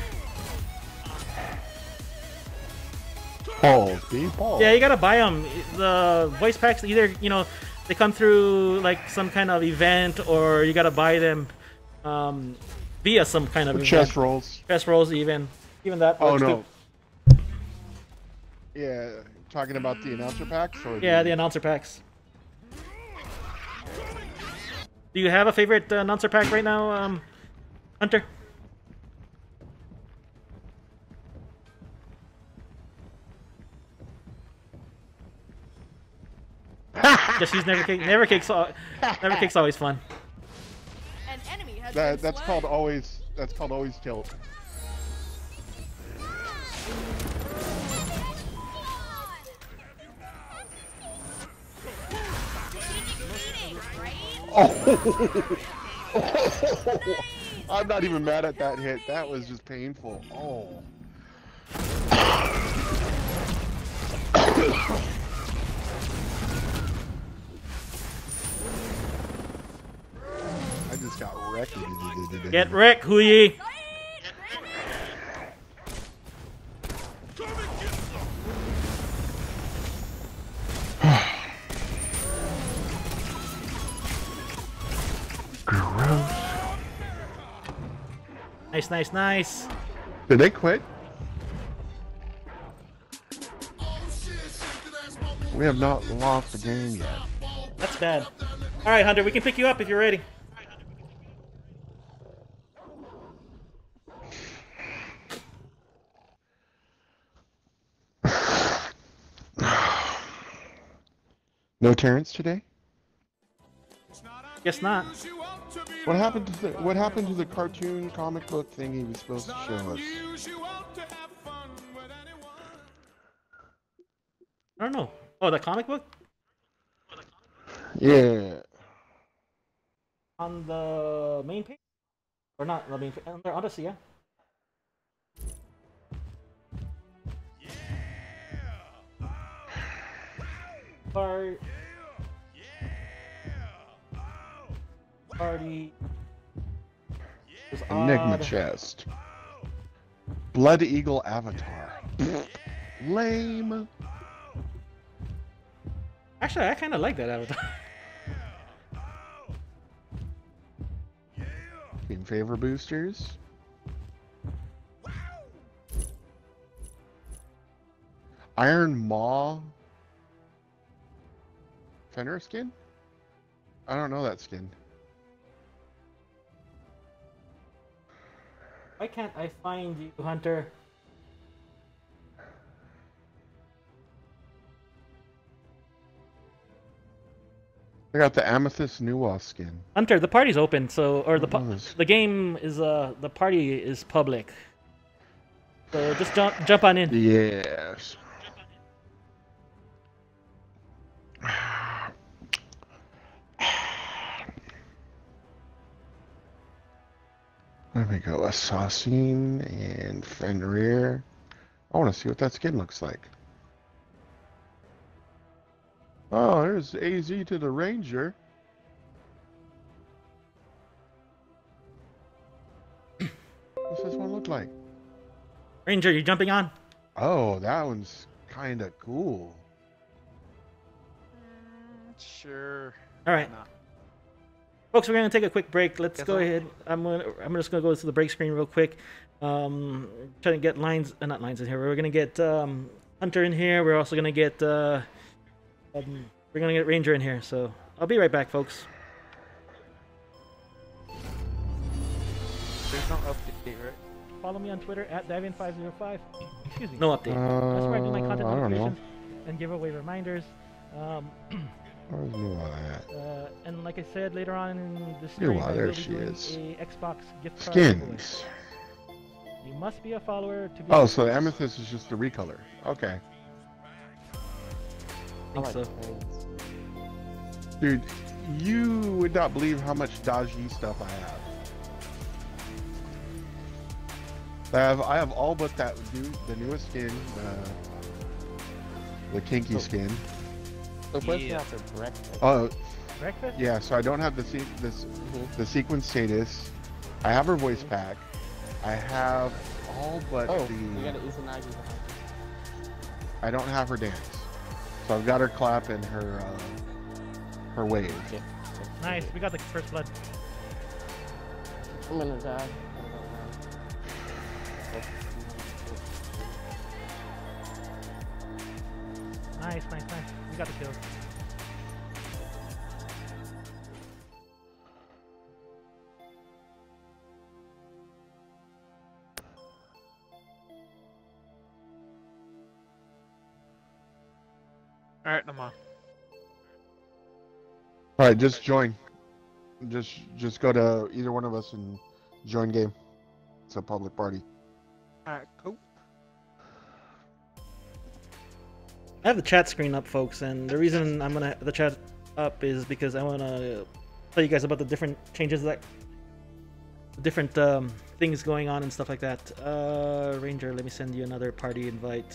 Balls, B balls. Yeah, you gotta buy them. The voice packs, either, you know, they come through like some kind of event, or you gotta buy them um, via some kind of Or event. chest rolls. Chest rolls, even. Even that Oh works no. too. Yeah, talking about the announcer packs or Yeah, the announcer packs. Do you have a favorite uh, announcer pack right now, um, Hunter? Just use never cake. Never cake's al- never cake's always fun. An enemy has That been that's slain. called always. That's called always tilt. Oh. I'm not even mad at that hit. That was just painful. Oh. I just got wrecked. Get wrecked, Huyi. Gross. Nice, nice, nice. Did they quit? We have not lost the game yet. That's bad. All right, Hunter, we can pick you up if you're ready. No Terrence today? Guess not. What happened to the What happened to the cartoon comic book thing he was supposed to show us? I don't know. Oh, the comic book? Yeah. On the main page? Or not the main page? On the Odyssey, yeah. Par Party. Was Enigma odd. chest. Blood Eagle Avatar. Lame. Actually, I kind of like that avatar. In favor boosters. Iron Maw. Fenrir skin? I don't know that skin. Why can't I find you, Hunter? I got the Amethyst Nuwa skin. Hunter, the party's open, so or the What pu- was- the game is uh the party is public. So just jump jump on in. Yes. There we go. Assassin and Fenrir. I want to see what that skin looks like. Oh, there's A Z to the Ranger. What's this one look like? Ranger, you jumping on? Oh, that one's kind of cool. Sure. All right. Nah. Folks, we're gonna take a quick break. Let's Guess go I'll- ahead. I'm gonna. I'm just gonna go to the break screen real quick. Um, trying to get lines, uh, not lines in here. We're gonna get um, Hunter in here. We're also gonna get. Uh, um, we're gonna get Ranger in here. So I'll be right back, folks. There's no update, right? Follow me on Twitter at Davian five oh five. Excuse me. No update. That's where I do my Uh, content I don't know. notifications and giveaway reminders. Um, Where's Nuwa at? uh, and like I said, later on in the Here, stream, wow, I there will be she doing is. a Xbox gift card giveaway. Skins. You must be a follower to be. Oh, so the amethyst is just the recolor. Okay. I think so. Dude, you would not believe how much Daji stuff I have. I have I have all but that new the newest skin, uh, the kinky Oh. skin. So what's Yeah. after breakfast? Oh, Breakfast? yeah. So I don't have the se- this Mhm. the sequence status. I have her voice pack. I have all but Oh, the. we got an Izanagi behind us. I don't have her dance. So I've got her clap and her uh, her wave. Okay. Nice, we got the first blood. I'm gonna die. Nice, nice, nice. We got the kill. Alright, I'm on. All right, just join. Just just go to either one of us and join game. It's a public party. Alright, cool. I have the chat screen up, folks, and the reason I'm gonna have the chat up is because I wanna tell you guys about the different changes that, different um, things going on and stuff like that. Uh, Ranger, let me send you another party invite.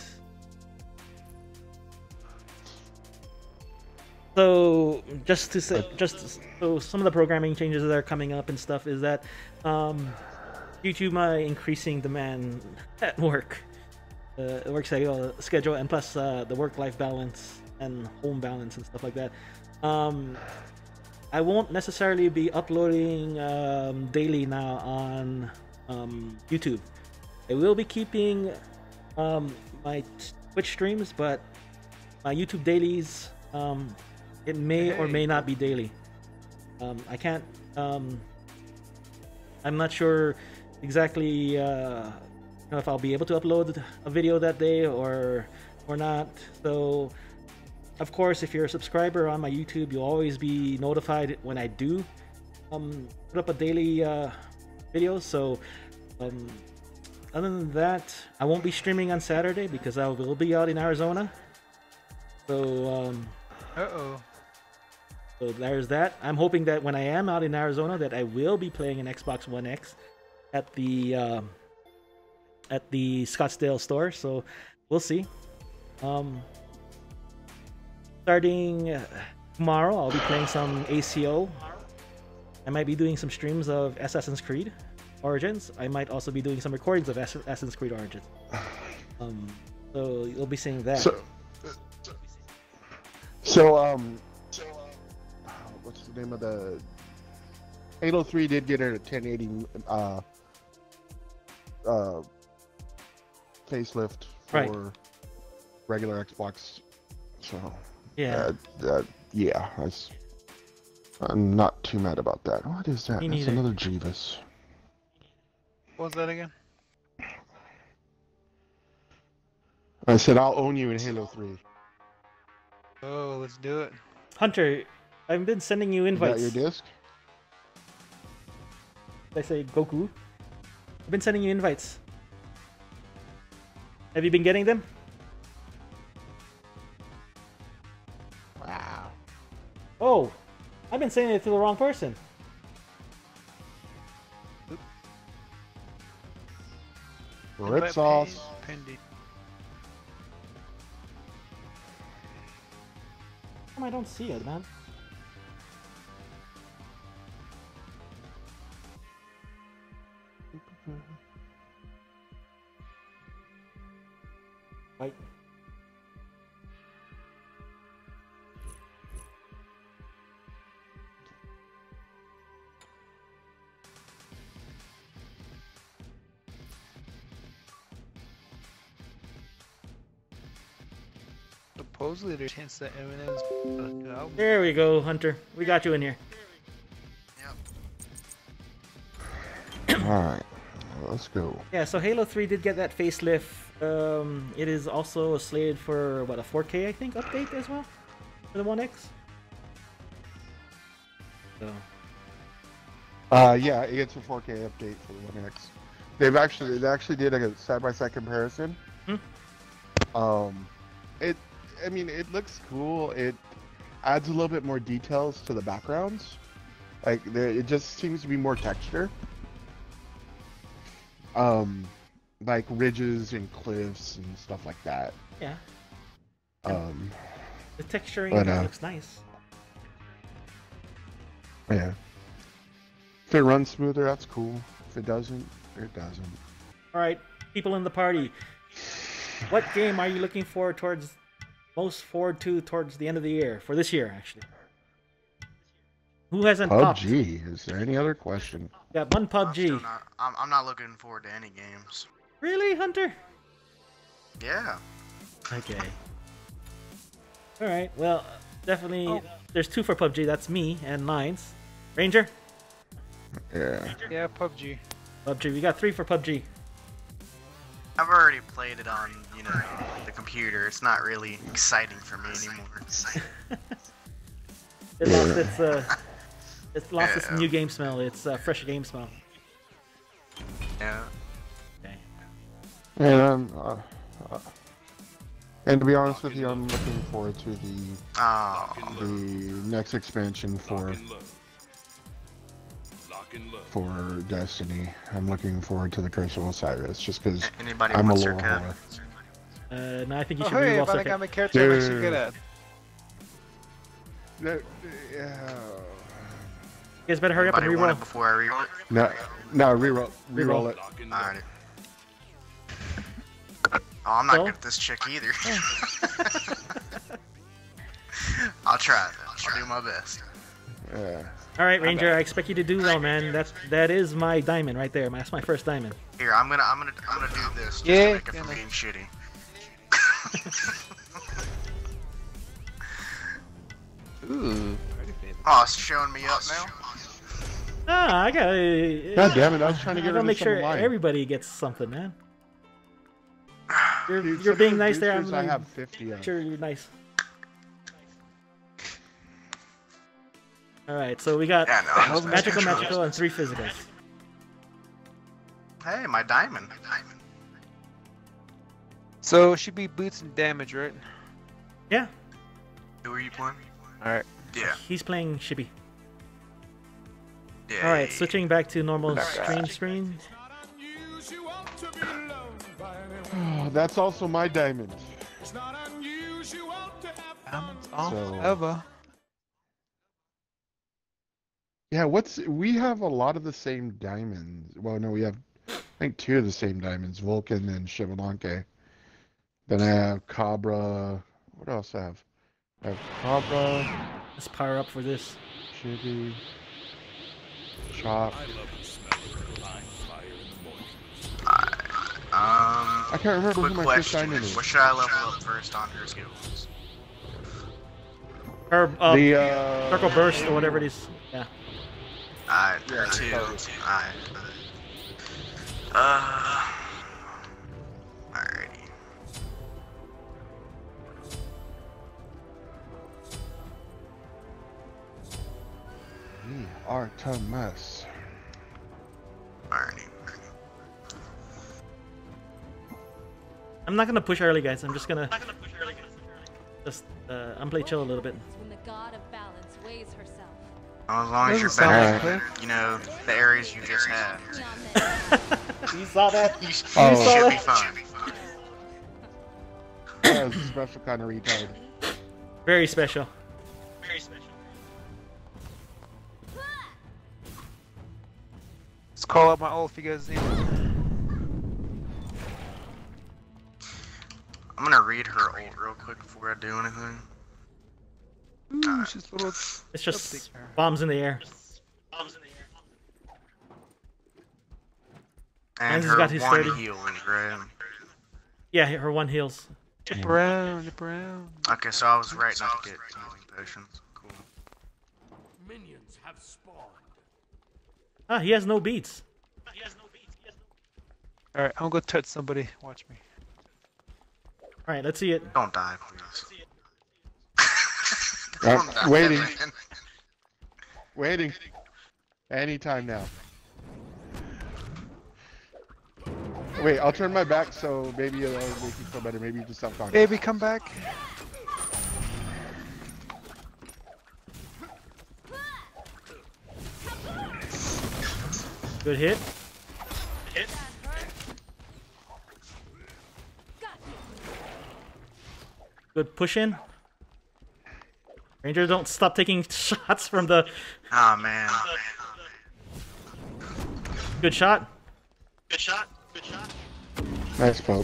So just to say, just so some of the programming changes that are coming up and stuff is that um, due to my increasing demand at work, uh, work schedule, schedule, and plus uh, the work-life balance and home balance and stuff like that, um, I won't necessarily be uploading um, daily now on um, YouTube. I will be keeping um, my Twitch streams, but my YouTube dailies. Um, It may or may not be daily. Um, I can't. Um, I'm not sure exactly uh, you know, if I'll be able to upload a video that day or or not. So, of course, if you're a subscriber on my YouTube, you'll always be notified when I do um, put up a daily uh, video. So, um, other than that, I won't be streaming on Saturday because I will be out in Arizona. So. Um, Uh oh. So there's that. I'm hoping that when I am out in Arizona, that I will be playing an Xbox One X at the uh, at the Scottsdale store. So we'll see. Um, starting tomorrow, I'll be playing some A C O. I might be doing some streams of Assassin's Creed Origins. I might also be doing some recordings of Assassin's Creed Origins. Um, so you'll be seeing that. So, so um. What's the name of the Halo three did get a ten eighty uh uh facelift for Right. regular Xbox. So Yeah. uh, uh, yeah, that's, I'm not too mad about that. What is that? Me That's neither. another Jeeves. What was that again? I said I'll own you in Halo three. Oh, let's do it. Hunter, I've been sending you You got invites. your disc? Did I say Goku? I've been sending you invites. Have you been getting them? Wow. Oh, I've been sending it to the wrong person. Red Invite sauce. pin- pending. How come I don't see it, man? Right. Supposedly there's hints that Eminem's got a new album. There we go, Hunter. We got you in here. Alright. Let's go. Yeah, so Halo three did get that facelift. Um, it is also slated for, what, a four K, I think, update as well? For the One X? So, Uh, yeah, it gets a four K update for the One X. They've actually, they actually did a side-by-side comparison. Hmm. Um, it, I mean, it looks cool. It adds a little bit more details to the backgrounds. Like, there, it just seems to be more texture. Um, like ridges and cliffs and stuff like that. yeah. Um, The texturing But, uh, looks nice. yeah. If it runs smoother, that's cool. If it doesn't, it doesn't. All right, people in the party. What game are you looking forward towards most forward to towards the end of the year for this year, actually? Who hasn't popped? P U B G. Is there any other question? Got one P U B I'm, G. still not, I'm, I'm not looking forward to any games. Really, Hunter? Yeah. Okay. All right. Well, definitely. Oh. There's two for P U B G. That's me and Lines. Ranger. Yeah. Yeah, P U B G. P U B G. We got three for P U B G. I've already played it on, you know, the computer. It's not really exciting for me anymore. It lost its uh, it's lost its Yeah. new game smell. It's uh, fresh game smell. Yeah. Okay. And um, uh, uh, and to be honest with you, I'm looking forward to the Oh. the next expansion for Lock and load. Lock and load. for Destiny. I'm looking forward to the Curse of Osiris, just because Anybody I'm a want little Circa? whore. Uh, no, I think you Oh, should hey, re-roll but I second. got my character makes you Dude. good at. No, yeah. You guys better hurry up and Anybody want re-roll. it before I reroll it? No, no, reroll, reroll it. Lock and load. Alright. Oh, I'm not So? good at this chick either. I'll try. I'll do my best. Yeah. All right, Ranger. I expect you to do well, man. That's that is my diamond right there. That's my first diamond. Here, I'm gonna, I'm gonna, I'm gonna do this. Just Yeah, to make it from gonna- being shitty. Ooh. Oh, it's showing me up now. Ah, I gotta. God damn it! I was trying to I get gotta rid of make some sure line. everybody gets something, man. You're, Dude, you're some being of the nice there. I'm boosters I like, have fifty of. sure you're nice. All right, so we got Yeah, no, I'm just magical, messing. magical, and three physicals. Hey, my diamond. My diamond. So it should be boots and damage, right? Yeah, Who are you playing? Alright. Yeah. he's playing Shibi. Yeah. All right, yeah, switching back to normal Alright. stream screen. Not unusual to be loved by anyone. Oh, that's also my diamond. It's not unusual to have Diamonds on So- forever. Yeah, what's we have a lot of the same diamonds. Well, no, we have I think two of the same diamonds, Vulcan and Shivalanke. Then I have Cabra. What else I have? I have Cabra, Let's power up for this. Chibi, Chop. I love the smell of pine fire in the morning. Um. I can't remember Quick who my first question. diamond is. What should I level up first on her skills? Her uh, The uh, circle burst or whatever it is. Yeah. Alright, her two. Alright. Uh. Alrighty. we are Thomas. Alrighty. I'm not gonna push early, guys. I'm just gonna just uh, unplay chill a little bit. It's when the god of balance weighs herself. As long as you're Doesn't sound better like than, you know, the areas you just had. Beyond that, You saw that? You, you Oh. should be fine. That was a special kind of retard. Very special. Very special. Let's call out my ult if you guys need it. I'm gonna read her ult real quick before I do anything. Ooh, she's little. It's just bombs in the air. Bombs in the air. And Mine's her got his one thirty. heal is right. Yeah, her one heals. Dip around, dip around. Okay, so I was right not to get healing potions. Cool. Minions have spawned. Ah, he has no beats. Alright, I'm gonna go touch somebody. Watch me. All right, let's see it. Don't die, please. Uh, Don't die, waiting. man. Waiting. Anytime now. Wait, I'll turn my back so maybe it'll make you feel better. Maybe you just stop talking. Baby, come back. Good hit. Good push in. Ranger, don't stop taking shots from the. Oh man. Good shot. Good shot. Good shot. Nice poke.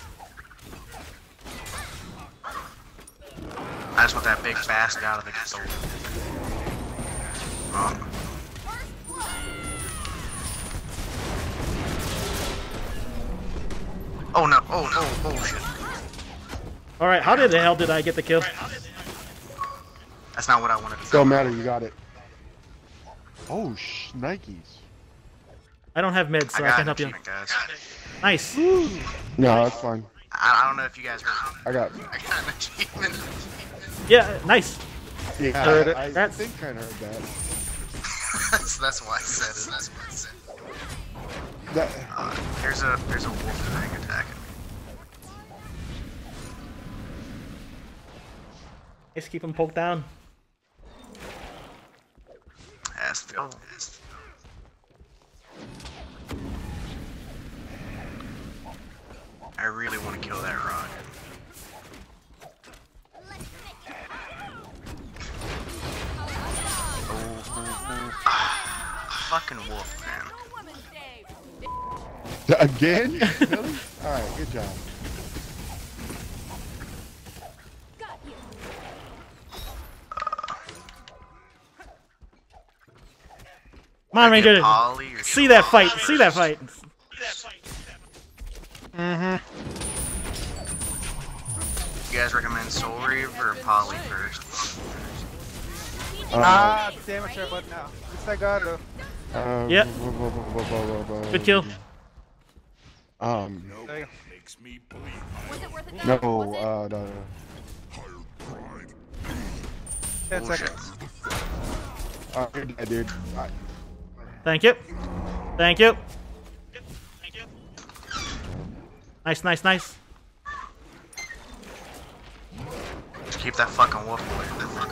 I just want that big fast out of the soul. Oh. Oh no! Oh oh oh shit! All right, how did the hell did I get the kill? That's not what I wanted to do. Don't matter, you got it. Oh, sh Nikes. I don't have meds, so I, I got can't an help you. achievement, guys. Nice. No, that's fine. I, I don't know if you guys heard. I got. I got an achievement. Yeah, nice. Yeah, Heard I, it. I That's- think I heard that. that's, that's why I said it. That's why I said it. That. Uh, there's a there's a wolf thing attacking me. Let's keep him poked down. Has to go. Has to go. I really want to kill that rock. Fucking wolf, man. Again? Really? Alright, good job. Come on, Ranger. Ollie or See that fight. See that fight. Mm-hmm. You guys recommend Soul Reave or Polly first? Uh, Ah, damn it, sure, but now. It's I got it. uh, Yep. bu- bu- bu- bu- bu- bu- bu- Good kill. Um, There you go. Makes me believe Was it worth it no, though? Was it? uh, no, no. Ten Bullshit. seconds. Uh, you're dead, dude. Alright. Thank you. Thank you. Nice, nice, nice. Just keep that fucking wolf away. That fucking...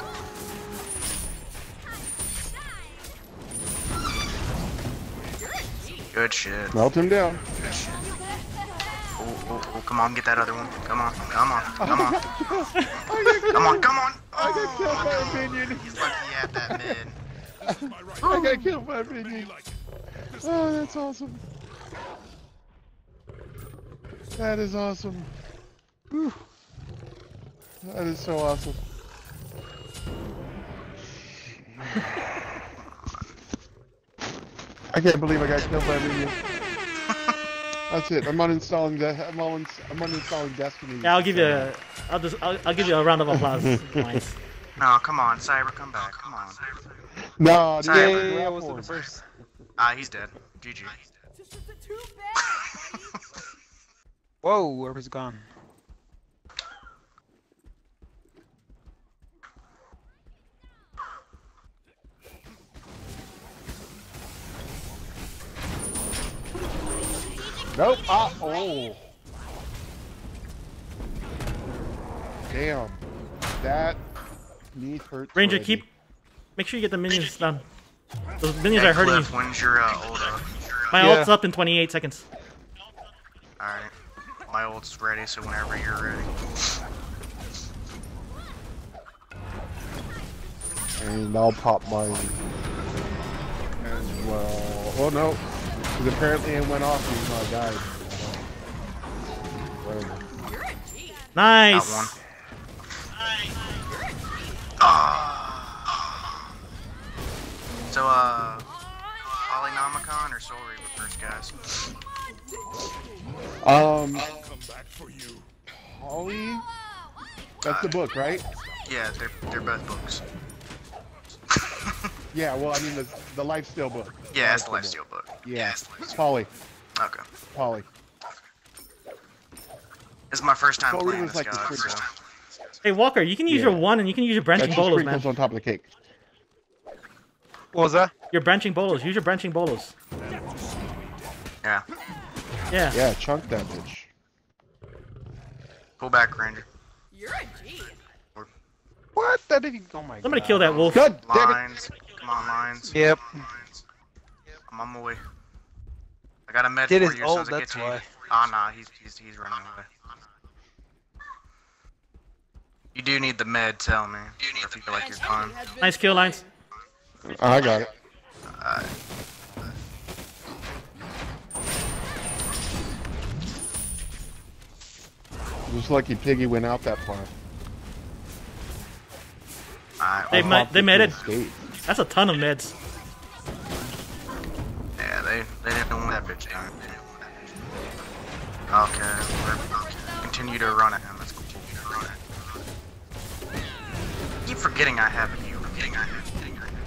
Good shit. Melt him down. Oh, oh, oh, come on, get that other one. Come on, come on, come on. Come on, come on. I got killed by a Oh, minion. he's lucky he had that mid. I got killed by a minion. Oh, that's awesome. That is awesome. Whew. That is so awesome. I can't believe I got killed by a minion. That's it. I'm uninstalling the. I'm, un I'm uninstalling Destiny. Yeah, I'll give you. A, I'll just. I'll, I'll give you a round of applause. Nice. No, come on, Cyber, come back. Come on. No, dude. Sorry, Grab Yeah, I was in the one. first. Ah, he's dead. G G. Too bad. Whoa, where was it gone? Nope. Ah, oh. Damn. That knee hurts. Ranger, already. keep. Make sure you get the minions done. Those minions Hey, are hurting Cliff, you. when's your uh, ult up? My Yeah. ult's up in twenty-eight seconds. Alright. My ult's ready, so whenever you're ready. And I'll pop mine as well. Oh no. Because apparently it went off even though I died. Whatever. Nice. Got one. Ah. So, uh, Polynomicon or Soul Reaver first, guys? Um, I'll come back for you. Holly? That's the book, right? Yeah, they're they're both books. Yeah, well, I mean the the Lifesteal book. Yeah, it's the Lifesteal book. Yeah, it's the Lifesteal. Polly, Okay. Polly. This is my first time Soul playing Reaver's this, like the guys. sprinkle. So. Hey Walker, you can use Yeah. your one and you can use your branching That's just bolos, man. sprinkles on top of the cake. What was that? Your branching bolos. Use your branching bolos. Yeah. Yeah. Yeah, chunk that bitch. Pull back, Ranger. You're a G. What? That didn't. Oh my god. Somebody kill that wolf. God damn it! Lines. Come on, lines. Yep. I'm on my way. I got a med Did for his you as soon ult, as I get that's to you. why. Ah, nah, he's, he's, he's running away. You do need the med, tell me. Or if you feel like you're fine. Nice kill lines. I got it. Uh, Just lucky Piggy went out that far. Alright, They well, might. They made it. Escape. That's a ton of meds. yeah, they they didn't want that bitch down. Okay, we're continue to run at him. Let's continue to run at him. Keep forgetting I have you. Forgetting I have you.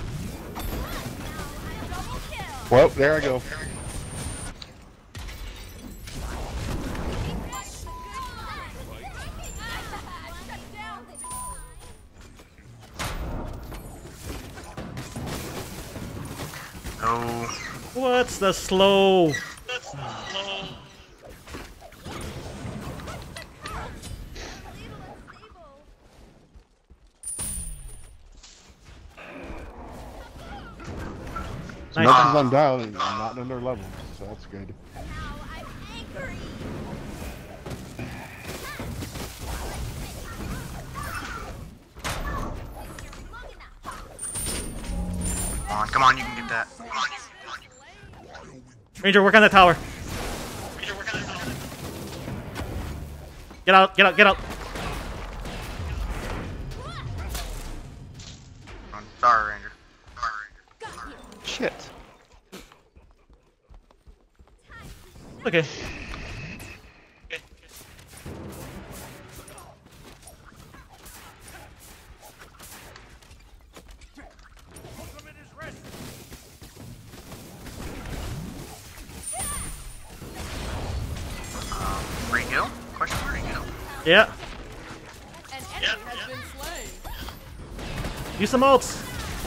Well, there I go. Oh, What's the slow? Nice. Nothing's on dial and not on their level, so that's good. come on, come on, you can get that. Come on, you, come on, you. Ranger, work on that tower. Get out! Get out! Get out! Sorry, Ranger. Sorry, Ranger. Shit. Okay. Ultimate is ready. Um, free heal? Question free heal. Yeah. An enemy has been slain. Use some ults.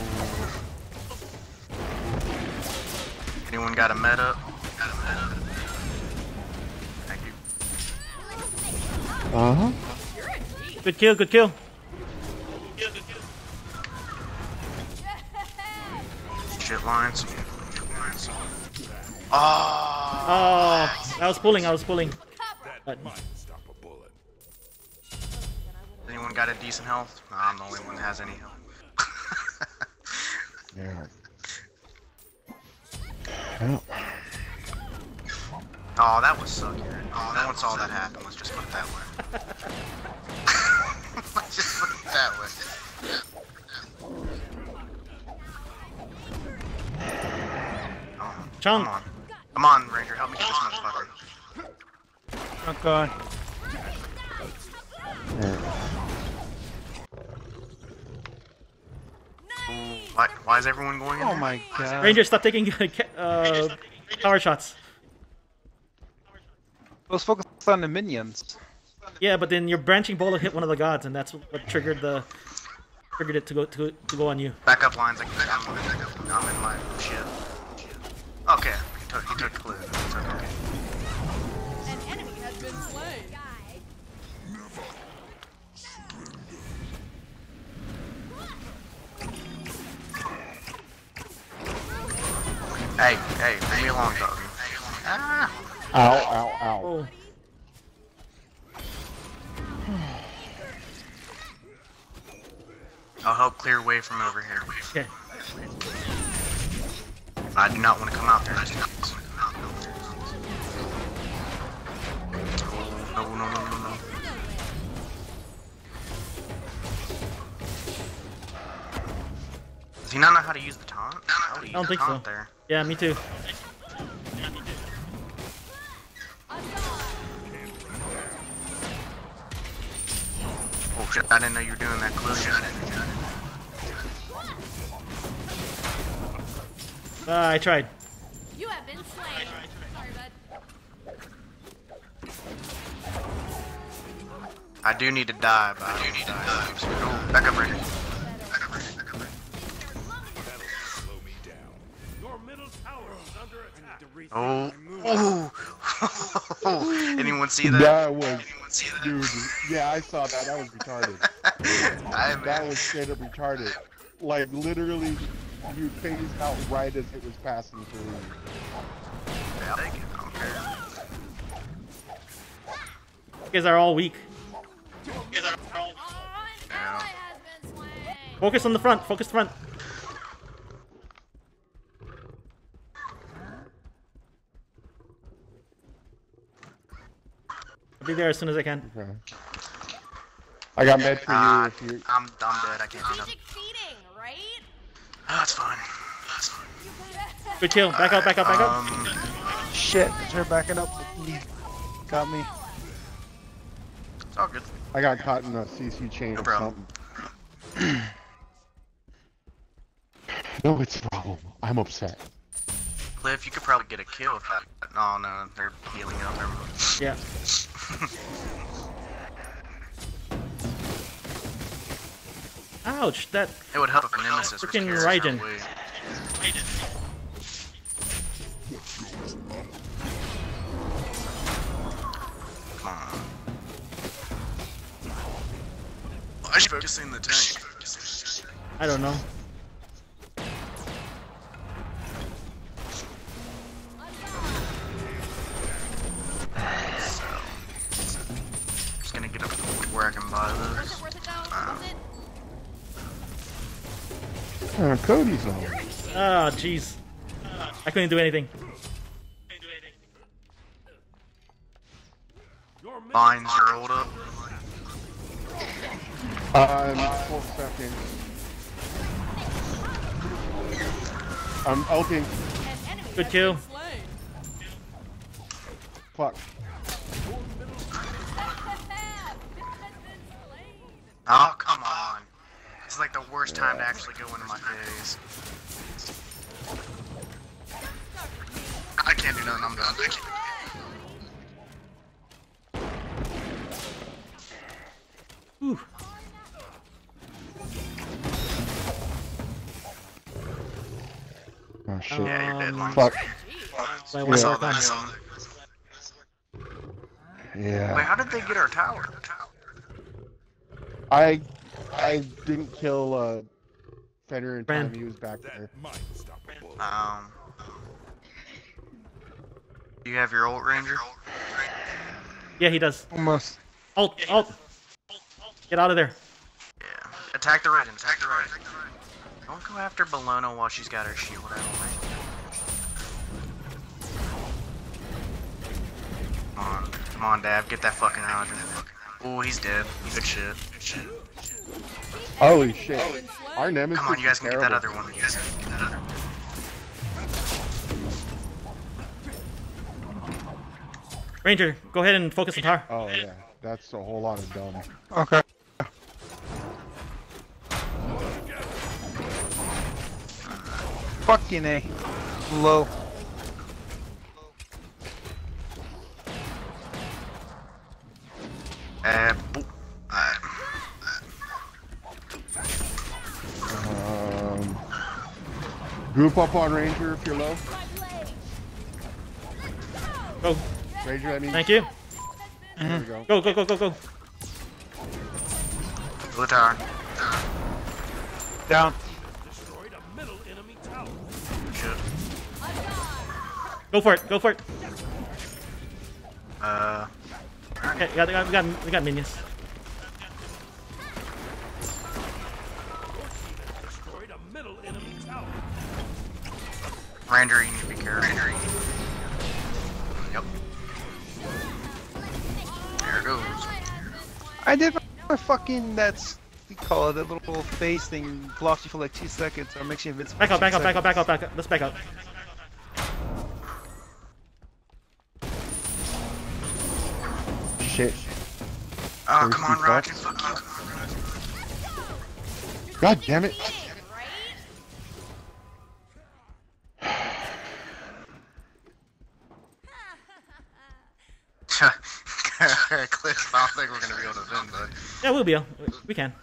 Anyone got a med up? Got a med up? Thank you. Uh huh. Good kill. Good kill. Shit lines. Shit lines. Oh, Oh, I was pulling. I was pulling. But Might stop a bullet. anyone got a decent health? No, I'm the only one that has any health. Yeah. Yeah. Oh, that was sucky. Oh, no one saw that happen. Let's just put it that way. Let's just put it that way. Oh, Chunk. come on. Come on, Ranger, help me get this motherfucker. Oh god. Why, why is everyone going in Oh there? my god. Ranger, stop taking uh, power shots. I was focused on the minions. Yeah, but then your branching bola hit one of the gods, and that's what triggered the triggered it to go to to go on you. Back up lines, like, I'm, I'm in my ship. Okay, he took, he took clue. It's okay. An enemy has been slain. Hey, hey, leave me alone, doggy. Ah. Ow, ow, ow. Oh, I'll help clear away from over here. okay. I do not want to come out there. I do not want to come out there. No, no, no, no, no. Does he not know how to use the taunt? I I don't think so. There. Yeah, me too. Oh shit, I didn't know you were doing that clue. Shit, I didn't know. Uh, I tried. You have been slain. Sorry, bud. I do need to die, but I do need to die. Oh, back up, Ranger. Back up, Ranger. Back up, Ranger. Slow me down. Your middle tower is under attack. Oh. Oh. Anyone see that? That was, Anyone see that? dude. Yeah, I saw that. That was retarded. I, That was straight up retarded. Like literally, you phased out right as it was passing through. Yeah, I'll take it. I don't care. You guys are all weak. Oh, an ally has been slain. Focus on the front. Focus front. I'll be there as soon as I can. Okay. I got med for Uh, you if you. I'm, I'm dead. I can't do nothing. Strategic feeding, right? Oh, that's fine. That's fine. Good kill. Back up, back up, back up. Um, Shit, they're backing up. He got me. it's all good. I got caught in a C C chain No or problem. something. No, it's a problem. I'm upset. Cliff, you could probably get a kill if that. No, no, they're healing up. Never mind. Yeah. Ouch, that It would help if our Nemesis was Freaking carrying Raiden. our weight. Come on. Why is she focusing the tank? I don't know. So, just gonna get up to the point where I can buy Worth this. it, worth it though? Uh, Worth it? Uh, Cody's on. Ah, jeez. I couldn't do anything. Your middle Mine's your ult up. Uh, I'm four seconds. I'm ulting. An enemy Good has kill. been slain. Fuck. Oh, come on. It's like the worst time to actually go into my face. I can't do nothing, I'm done. I can't. Whew. Oh shit. Yeah, you're dead, Um, Lance. Fuck. My I one saw more that, I time. saw that. Wait, Yeah. how did they get our tower? I I didn't kill uh Fenrir in Ren. time he was back there. that might stop a bullet. Um. You have your ult, Ranger? Yeah, he does. Almost. Alt, alt. Get out of there. Yeah. Attack the red, attack the red. Don't go after Bologna while she's got her shield out, right? Come on. Come on, Dav, get that fucking hydrant. Ooh, he's dead. Good shit. Good shit. Holy shit. Our nemesis Come on, you guys is can get that terrible. other one. You guys can get that other one. Ranger, go ahead and focus on tower. Oh yeah, that's a whole lot of dumb. Okay. Fucking A. Low. Uh, boop. Alright. Um, group up on Ranger if you're low. Go. Ranger, I mean. Thank you. There we go. Go, go, go, go, go. Blue tower. Down. Destroyed a middle enemy tower. Shit. Go for it, go for it. Uh, Okay, we got, we got, we got, we got minions. Destroyed a middle enemy tower. Ranger, you need to be careful. Ranger, you need to be Yep. There it goes. I did my, my fucking, that's, we call it, that little face thing blocks you for like two seconds or makes you invincible. Back for up, back two up, back up, back up, seconds. back up. Let's back up. Shit. Oh, Where's come on, the Roger. fuck? Fuck you. God damn it. Cliff, I don't think we're gonna be able to win, but Yeah, we'll be able. We can.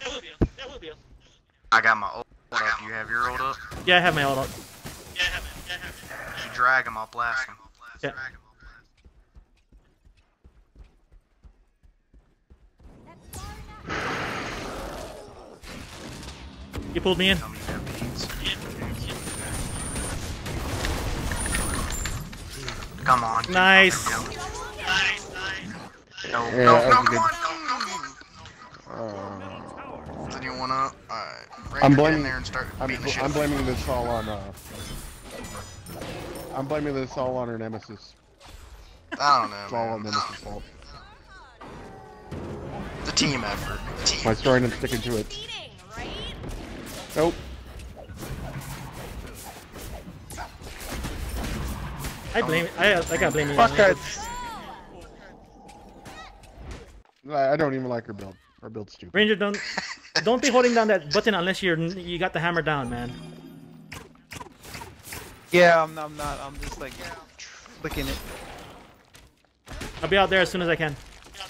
I got my ult up. You have your ult up? Yeah, I have my ult out. If you drag him, I'll blast him. Yeah. You pulled me in. Tell me you have beads. Come on. keep Nice. fucking going. No, Yeah, no, that no, was come good. on, no, no. Uh, Does anyone up? Alright. Ranger, I'm get in blaming. there and start I'm, beating the shit I'm out of blaming this all on. Uh, I'm blaming this all on her nemesis. I don't know, It's all on man. nemesis' fault. Team effort. Team. My story and I'm sticking to it. Eating, right? Nope. I blame it. I, I gotta blame you. Fuck it. I I don't even like her build. Her build's stupid. Ranger, don't don't be holding down that button unless you're you got the hammer down, man. Yeah, I'm, I'm not. I'm just like flicking it. I'll be out there as soon as I can.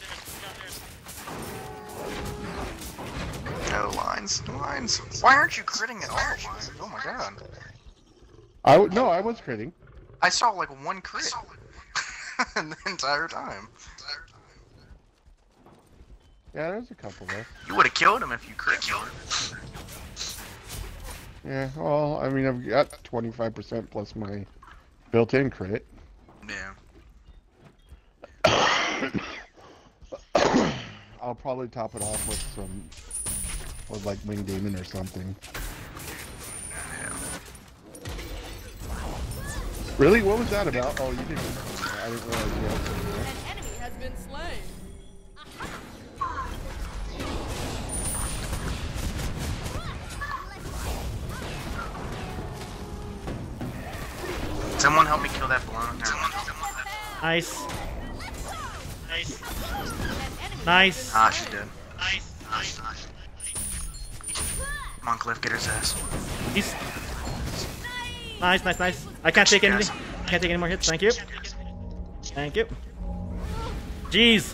No lines. Lines. Why aren't you critting at all, Lines? Oh my god. I w no, I was critting. I saw like one crit the entire time. Yeah, there's a couple there. You would have killed him if you crit killed him. Yeah, well, I mean, I've got twenty-five percent plus my built-in crit. Yeah. I'll probably top it off with some, with like Wing Demon or something. Really? What was that about? Oh, you didn't. I didn't realize you had something there. An enemy has been slain. Someone help me kill that balloon. Nice. Nice. Nice. Ah, she's dead. Come on, Cliff, get his ass. He's... Nice, nice, nice. I can't take anything. I can't take any more hits. Thank you. Thank you. Jeez.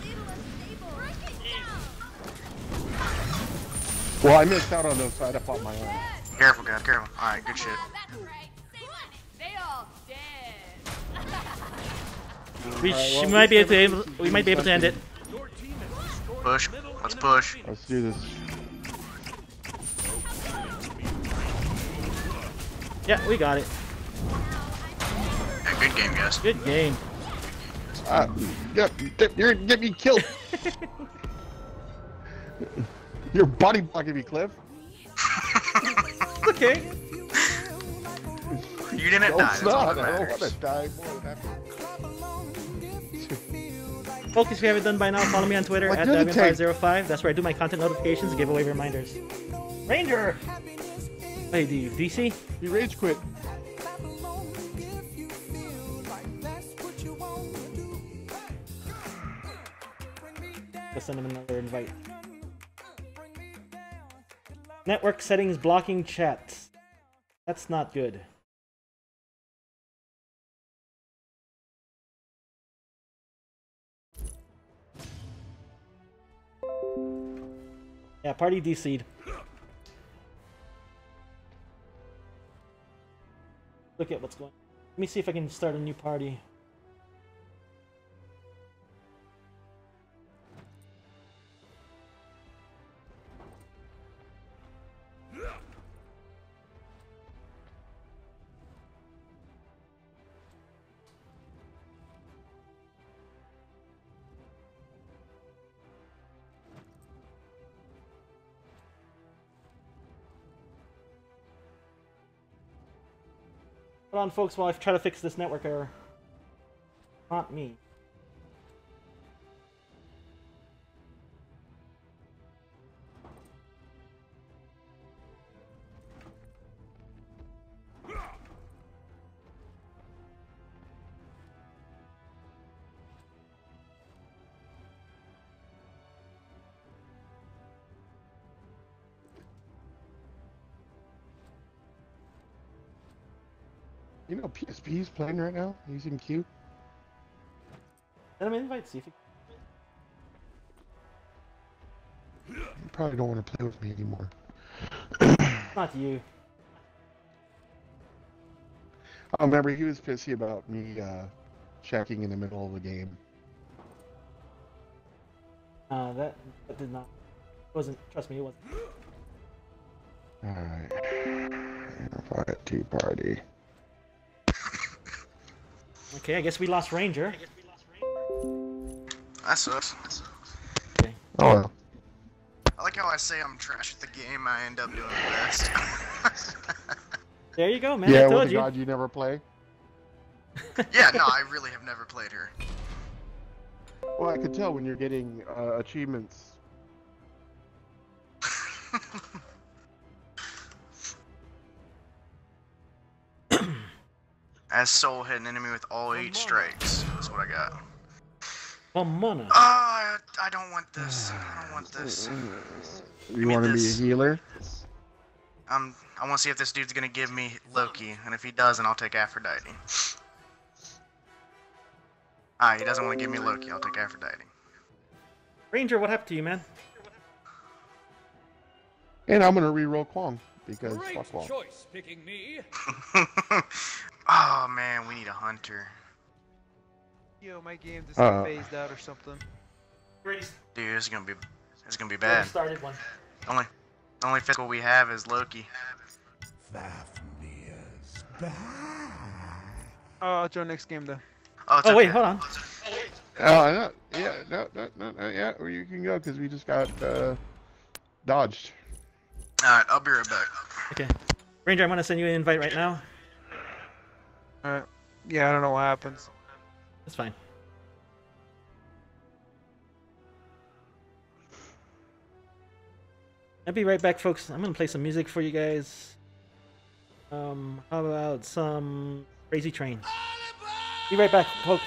Well, I missed out on those, so I had to pop my arm. Careful, God, careful. Alright, good shit. They all dead. We, Alright, sh well, we might be able to. let's Able, we might be able to end it. Your team has destroyed Push. the middle Let's enemy push. phoenix. Let's do this. Yeah, we got it. Yeah, good game, guys. Good game. Ah, yeah, you're gonna get me killed. You're body blocking me, Cliff. Okay. You didn't No, die. it's That's all not. that I don't matters. want to die more than that. Folks, if you haven't done by now, follow me on Twitter What at do the Davian five oh five. That's where I do my content notifications and giveaway reminders. Ranger! Hey, do you D C? You rage quit. Let's send him another invite. Network settings blocking chat. That's not good. Yeah, party D C'd. Look at what's going on. Let me see if I can start a new party. Hold on, folks, while I try to fix this network error. Not me. You know P S P is playing right now using Q. Send him an invite, see if he... You probably don't want to play with me anymore. Not you. I remember he was pissy about me uh, checking in the middle of the game. Uh, that, that did not... wasn't... Trust me, it wasn't. Alright. Fight two party. Okay, I guess we lost Ranger. That sucks. Okay. Oh well. I like how I say I'm trash at the game, I end up doing the best. There you go, man. Yeah, I with told the you. god you never play. Yeah, no, I really have never played her. Well, I could tell when you're getting uh, achievements As Soul hit an enemy with all eight strikes. That's what I got. Mamona. Ah, uh, I don't want this. I don't want this. You want to be a this. healer? Um, I want to see if this dude's gonna give me Loki, and if he doesn't, I'll take Aphrodite. Ah, he doesn't want to give me Loki. I'll take Aphrodite. Ranger, what happened to you, man? And I'm gonna reroll Kwong because Great fuck Kwong. choice picking me. Oh man, we need a hunter. Yo, my game just Uh. phased out or something. Dude, this is gonna be, this is gonna be bad. Started one. Only, the only physical we have is Loki. Fafnir's back. Oh, I'll join next game though. Oh, it's Oh, wait, okay. hold on. Oh, no, yeah, no, no, no, no, yeah, or you can go because we just got uh, dodged. Alright, I'll be right back. Okay. Ranger, I'm gonna send you an invite right now. Alright. Yeah, I don't know what happens. That's fine. I'll be right back, folks. I'm gonna play some music for you guys. Um, how about some Crazy Train? Be right back, folks.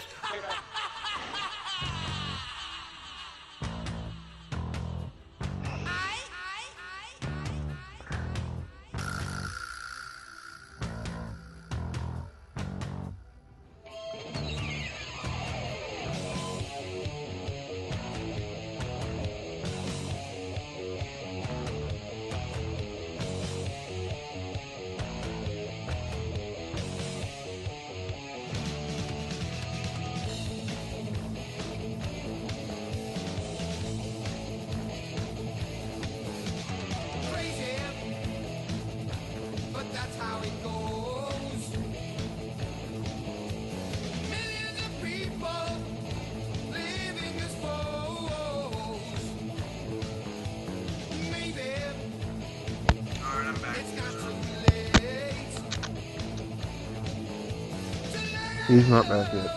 He's not back yet.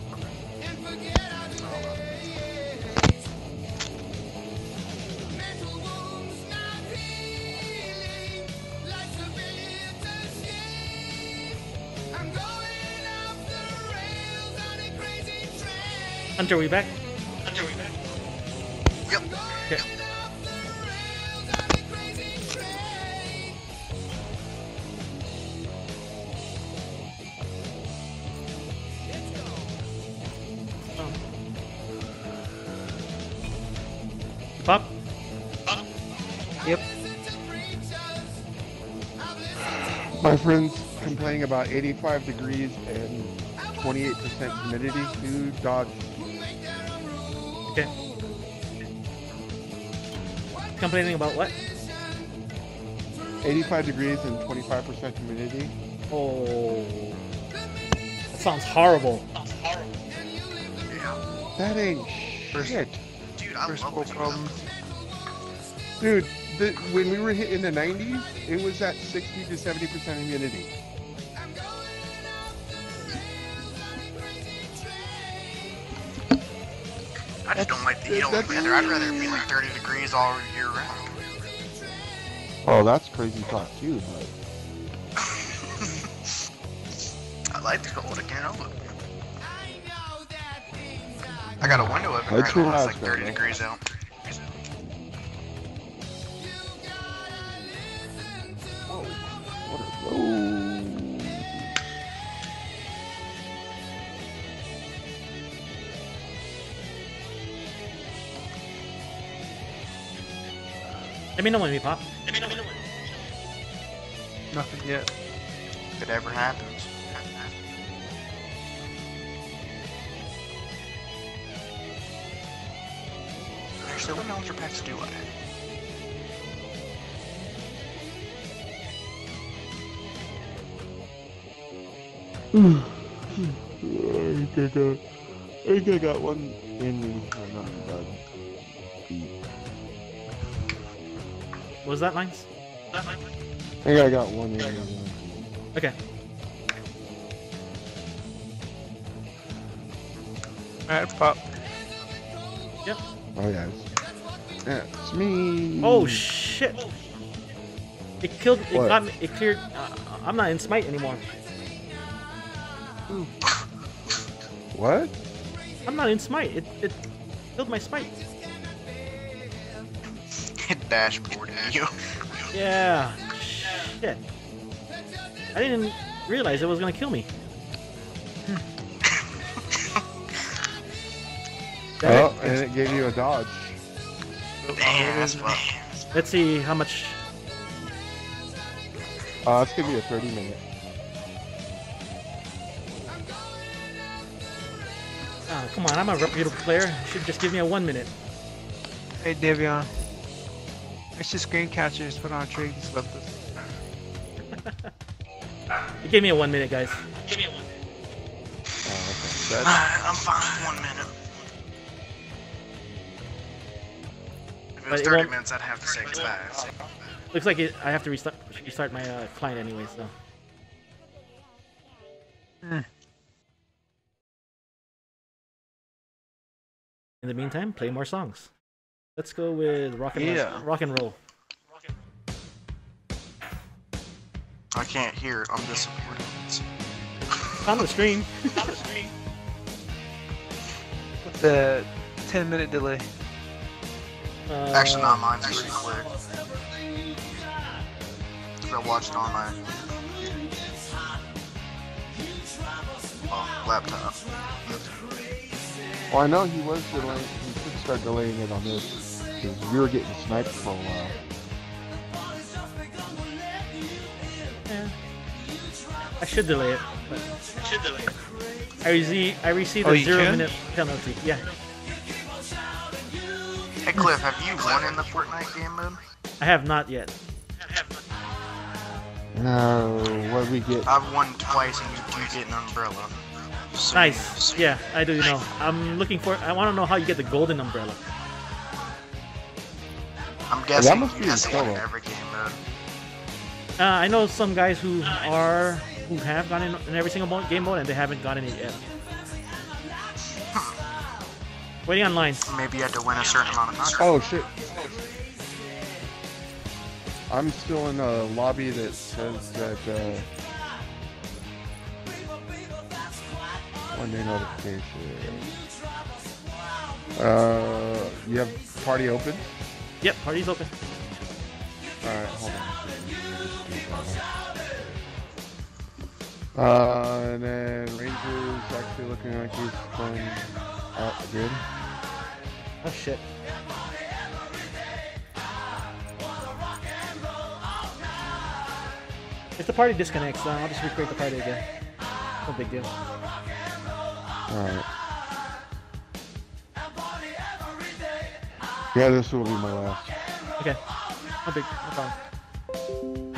Hunter, we back? Hunter, we back? Yep. Okay. Pop? Yep. My friend's complaining about eighty-five degrees and twenty-eight percent humidity. Dude, dodge. Okay. Complaining about what? eighty-five degrees and twenty-five percent humidity. Oh. That sounds horrible. That ain't shit. Dude, I First love world this problems. Dude, the, when we were hit in the nineties, it was at sixty to seventy percent humidity. I just don't like the heat on the weather. I'd rather it be like thirty degrees all year round. Oh, that's crazy talk too, but I like the cold, I can't help it. I got a window open That's right now, it's relaxed, like thirty man. degrees out. what a low. Let me know when we pop. Nothing yet. If it ever happens. Actually, what launcher packs do I have? I think I got, I think I got one in me. I'm not bad. What was that, Lines? I think I got one in me. Okay. Alright, pop. Yep. Oh yeah, it's, yeah, it's me. Oh shit! It killed. It What? got me. It cleared. Uh, I'm not in smite anymore. What? I'm not in smite. It it killed my smite. It dashboarded you. Yeah. Shit. I didn't realize it was gonna kill me. Oh, and it gave you a dodge. Damn, that's well. Let's see how much. Uh, it's gonna be a thirty minute. Oh, come on, I'm a reputable player. You should just give me a one minute. Hey, Davion. It's just screen catchers put on trig. Just left us. You gave me a one minute, guys. Give me a one minute. Oh, okay. Alright, I'm fine with one minute. If it was But it thirty won't- minutes, I'd have to say five. Looks like it, I have to restart restart my uh, client anyway, so. In the meantime, play more songs. Let's go with rock and Yeah. rock and roll. I can't hear it. I'm disappointed. On the stream. With the ten minute delay. Uh, Actually, not mine's pretty quick. Cause I watched on my oh, laptop. Well, I know he was delaying. He should start delaying it on this because we were getting sniped for a while. Yeah. I should delay it. But I should delay it. I received I received Oh, a you zero can? minute penalty. Yeah. Hey Cliff, have you won in the Fortnite game mode? I have not yet. No, what we get? I've won twice and you do get an umbrella. So Nice. Yeah, I do know. I'm looking for. I want to know how you get the golden umbrella. I'm guessing must you be in have to win solo. in every game mode. Uh, I know some guys who are who have gotten in, in every single mo- game mode and they haven't gotten it yet. Waiting on lines. Maybe you had to win a certain amount of times. Oh shit! I'm still in a lobby that says that uh, one day notification. Uh, you have party open? Yep, party's open. All right, hold on. Uh, and then Ranger's actually looking like he's going out good. Oh shit. If the party disconnects, uh, I'll just recreate the party again. No big deal. Alright. Yeah, this will be my last. Okay. No big. No problem.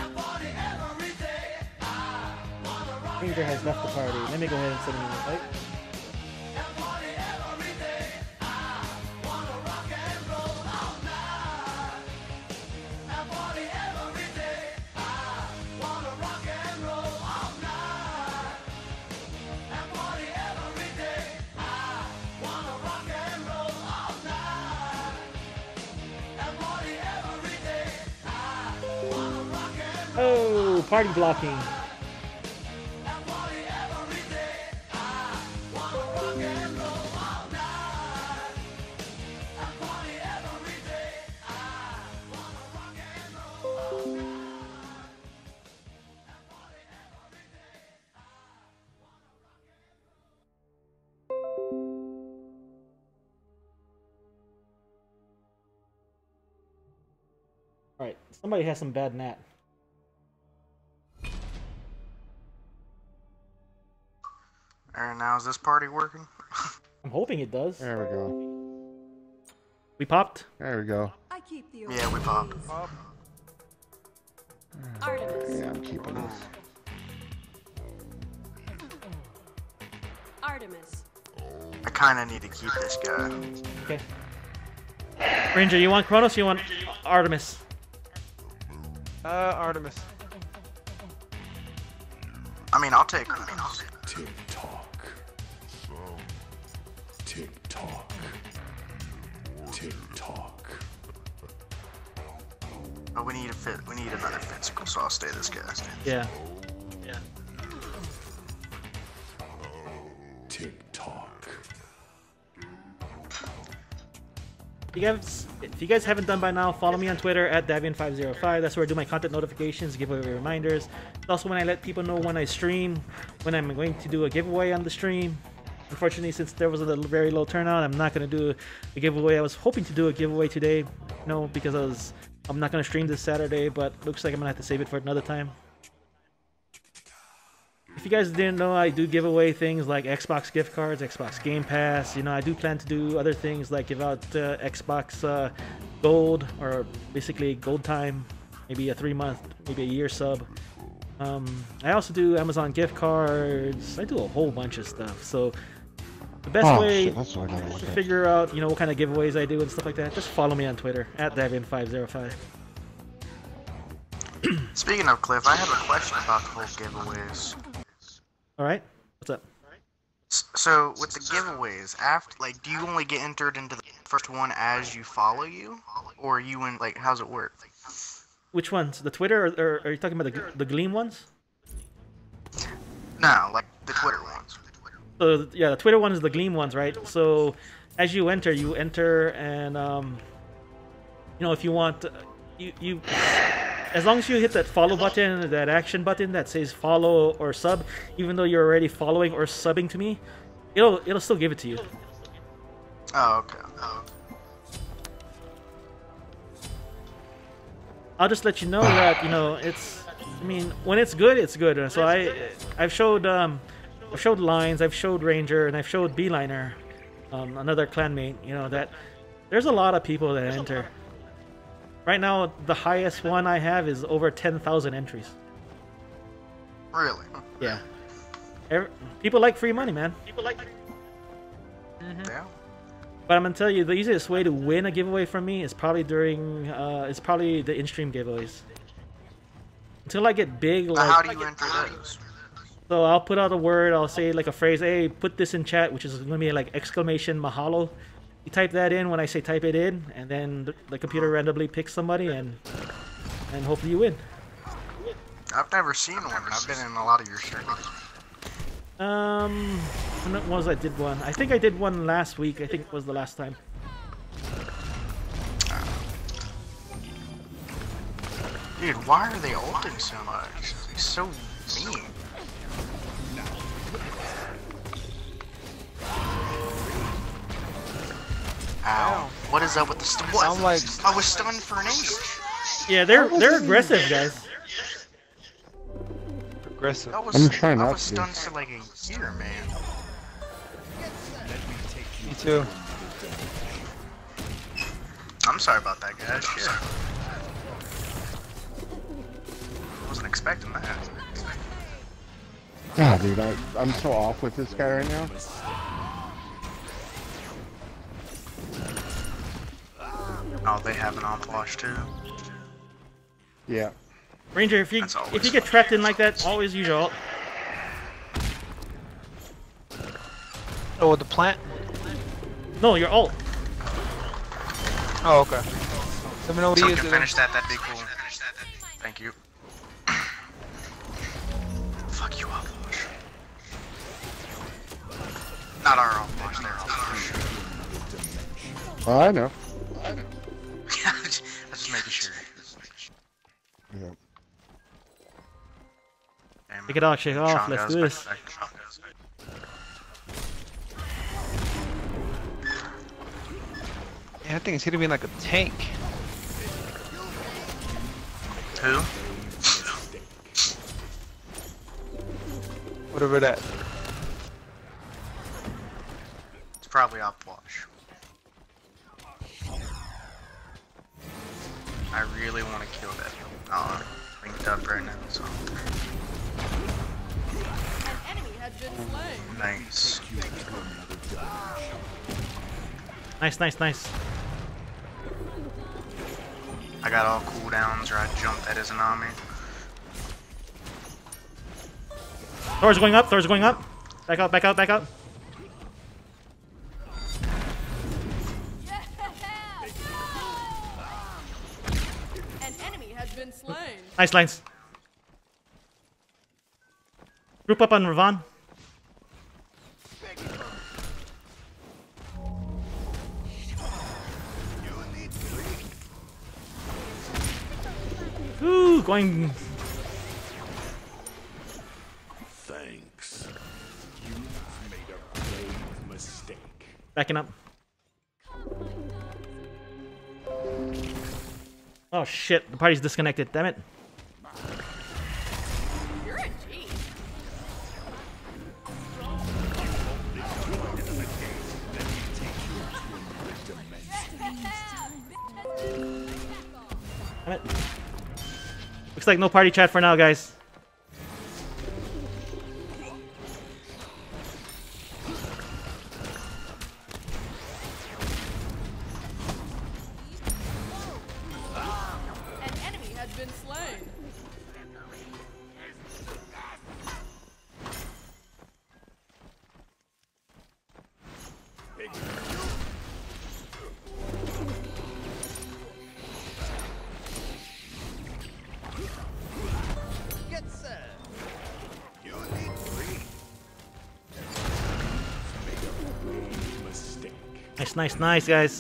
Ranger has left the party. Let me go ahead and set him in the fight. Oh, party blocking. Alright, somebody has some bad nat. Alright, now is this party working? I'm hoping it does. There we go. We popped? There we go. I keep the Yeah, we popped. Artemis. Yeah, I'm keeping this. Artemis. I kinda need to keep this guy. Okay. Ranger, you want Kronos or you want Artemis? Uh, Artemis. I mean, I'll take I mean, I'll take Tick tock. Tick tock. Tick tock. Oh, we need a fit. We need another physical, so I'll stay this guy. Yeah. Yeah. Tick tock. You guys, if you guys haven't done by now, follow me on Twitter at Davian five oh five. That's where I do my content notifications, giveaway reminders. It's also when I let people know when I stream, when I'm going to do a giveaway on the stream. Unfortunately, since there was a little, very low turnout, I'm not going to do a giveaway. I was hoping to do a giveaway today, no, because I was, I'm not going to stream this Saturday, but looks like I'm going to have to save it for another time. If you guys didn't know, I do give away things like Xbox gift cards, Xbox Game Pass. You know, I do plan to do other things like give out uh, Xbox uh, Gold, or basically Gold Time, maybe a three-month, maybe a year sub. Um, I also do Amazon gift cards. I do a whole bunch of stuff. So the best Oh, way shit, that's what I gotta look to at. figure out, you know, what kind of giveaways I do and stuff like that, just follow me on Twitter at Davian five oh five. Speaking of Cliff, I have a question about the whole giveaways. All right, what's up? S- So with the giveaways, after like, do you only get entered into the first one as you follow you, or are you in like, how's it work? Which ones? The Twitter, or, or are you talking about the the Gleam ones? No, like the Twitter ones. So yeah, the Twitter one is the Gleam ones, right? So as you enter, you enter, and um, you know, if you want, uh, you you as long as you hit that follow button, that action button that says follow or sub, even though you're already following or subbing to me, it'll it'll still give it to you. Oh, okay. Oh. I'll just let you know that, you know, it's, I mean, when it's good, it's good. So I, I've showed, um, I've showed Lines, I've showed Ranger, and I've showed Beeliner, um, another clanmate, you know, that there's a lot of people that enter. Right now, the highest one I have is over ten thousand entries. Really? Yeah. Every, people like free money, man. People like Mm-hmm. Yeah. But I'm gonna tell you, the easiest way to win a giveaway from me is probably during, uh, it's probably the in-stream giveaways. Until I get big, Now, like, how do you enter those? so I'll put out a word, I'll say like a phrase, hey, put this in chat, which is gonna be like exclamation mahalo. You type that in when I say type it in, and then the, the computer randomly picks somebody, and and hopefully you win. I've never seen one. I've been in a lot of your streams. Um, when was I did one? I think I did one last week. I think it was the last time. Dude, why are they ulting so much? They're so mean. Ow. What is up with the st- what? I'm like- I was stunned for an age. Yeah, they're they're aggressive, guys. Progressive. I was, I'm trying I not was to. stunned for like a year, man. Me too. I'm sorry about that, guys. Shit. Wasn't expecting that. God, dude, I, I'm so off with this guy right now. Oh, they have an on-flash too. Yeah. Ranger, if you That's always if you get trapped in like that, always use your ult. Oh, with the plant? No, your ult. Oh, okay. Let me know what So he we is. can finish that, that'd be cool. Thank you. Fuck you, on-flash. Not our on-flash, their on-flash. Oh, I know. Just making sure. Yeah. Damn Take it off, shake it off. Sean Let's goes do back- this. back- Sean goes back. Yeah, I think it's hitting me like a tank. Who? Whatever that. It's probably on-flash. I really want to kill that. Oh, I'm linked up right now, so. An enemy has been slain. Nice. Nice, nice, nice. I got all cooldowns, or I jumped that isn't on me. Thor's going up. Thor's going up. Back out. Back out. Back out. An enemy Nice lines. Group up on Ravon. Ooh, going. Thanks. You've made a grave mistake. Backing up. Oh shit, the party's disconnected, damn it. You're a G. Damn it. Looks like no party chat for now, guys. An enemy has been slain. Get set. You need three. Made a grave mistake. Nice, nice, nice, guys.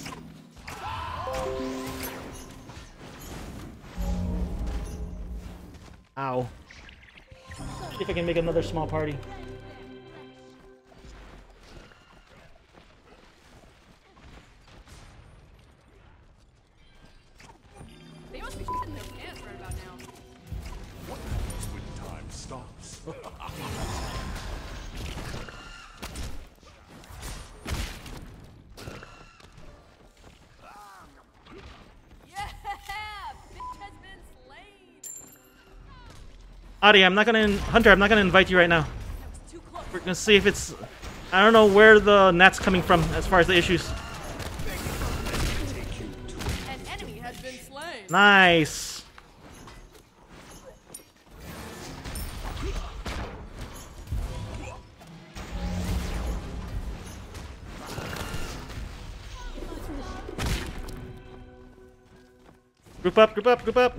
Ow. See if I can make another small party. They must be shitting their pants right about now. What happens when time stops? Yeah! Bitch has been slain. Adi, I'm not gonna Hunter, I'm not gonna invite you right now. That was too close. We're gonna see if it's I don't know where the net's coming from as far as the issues. An enemy has been slain. Nice. Group up, group up, group up.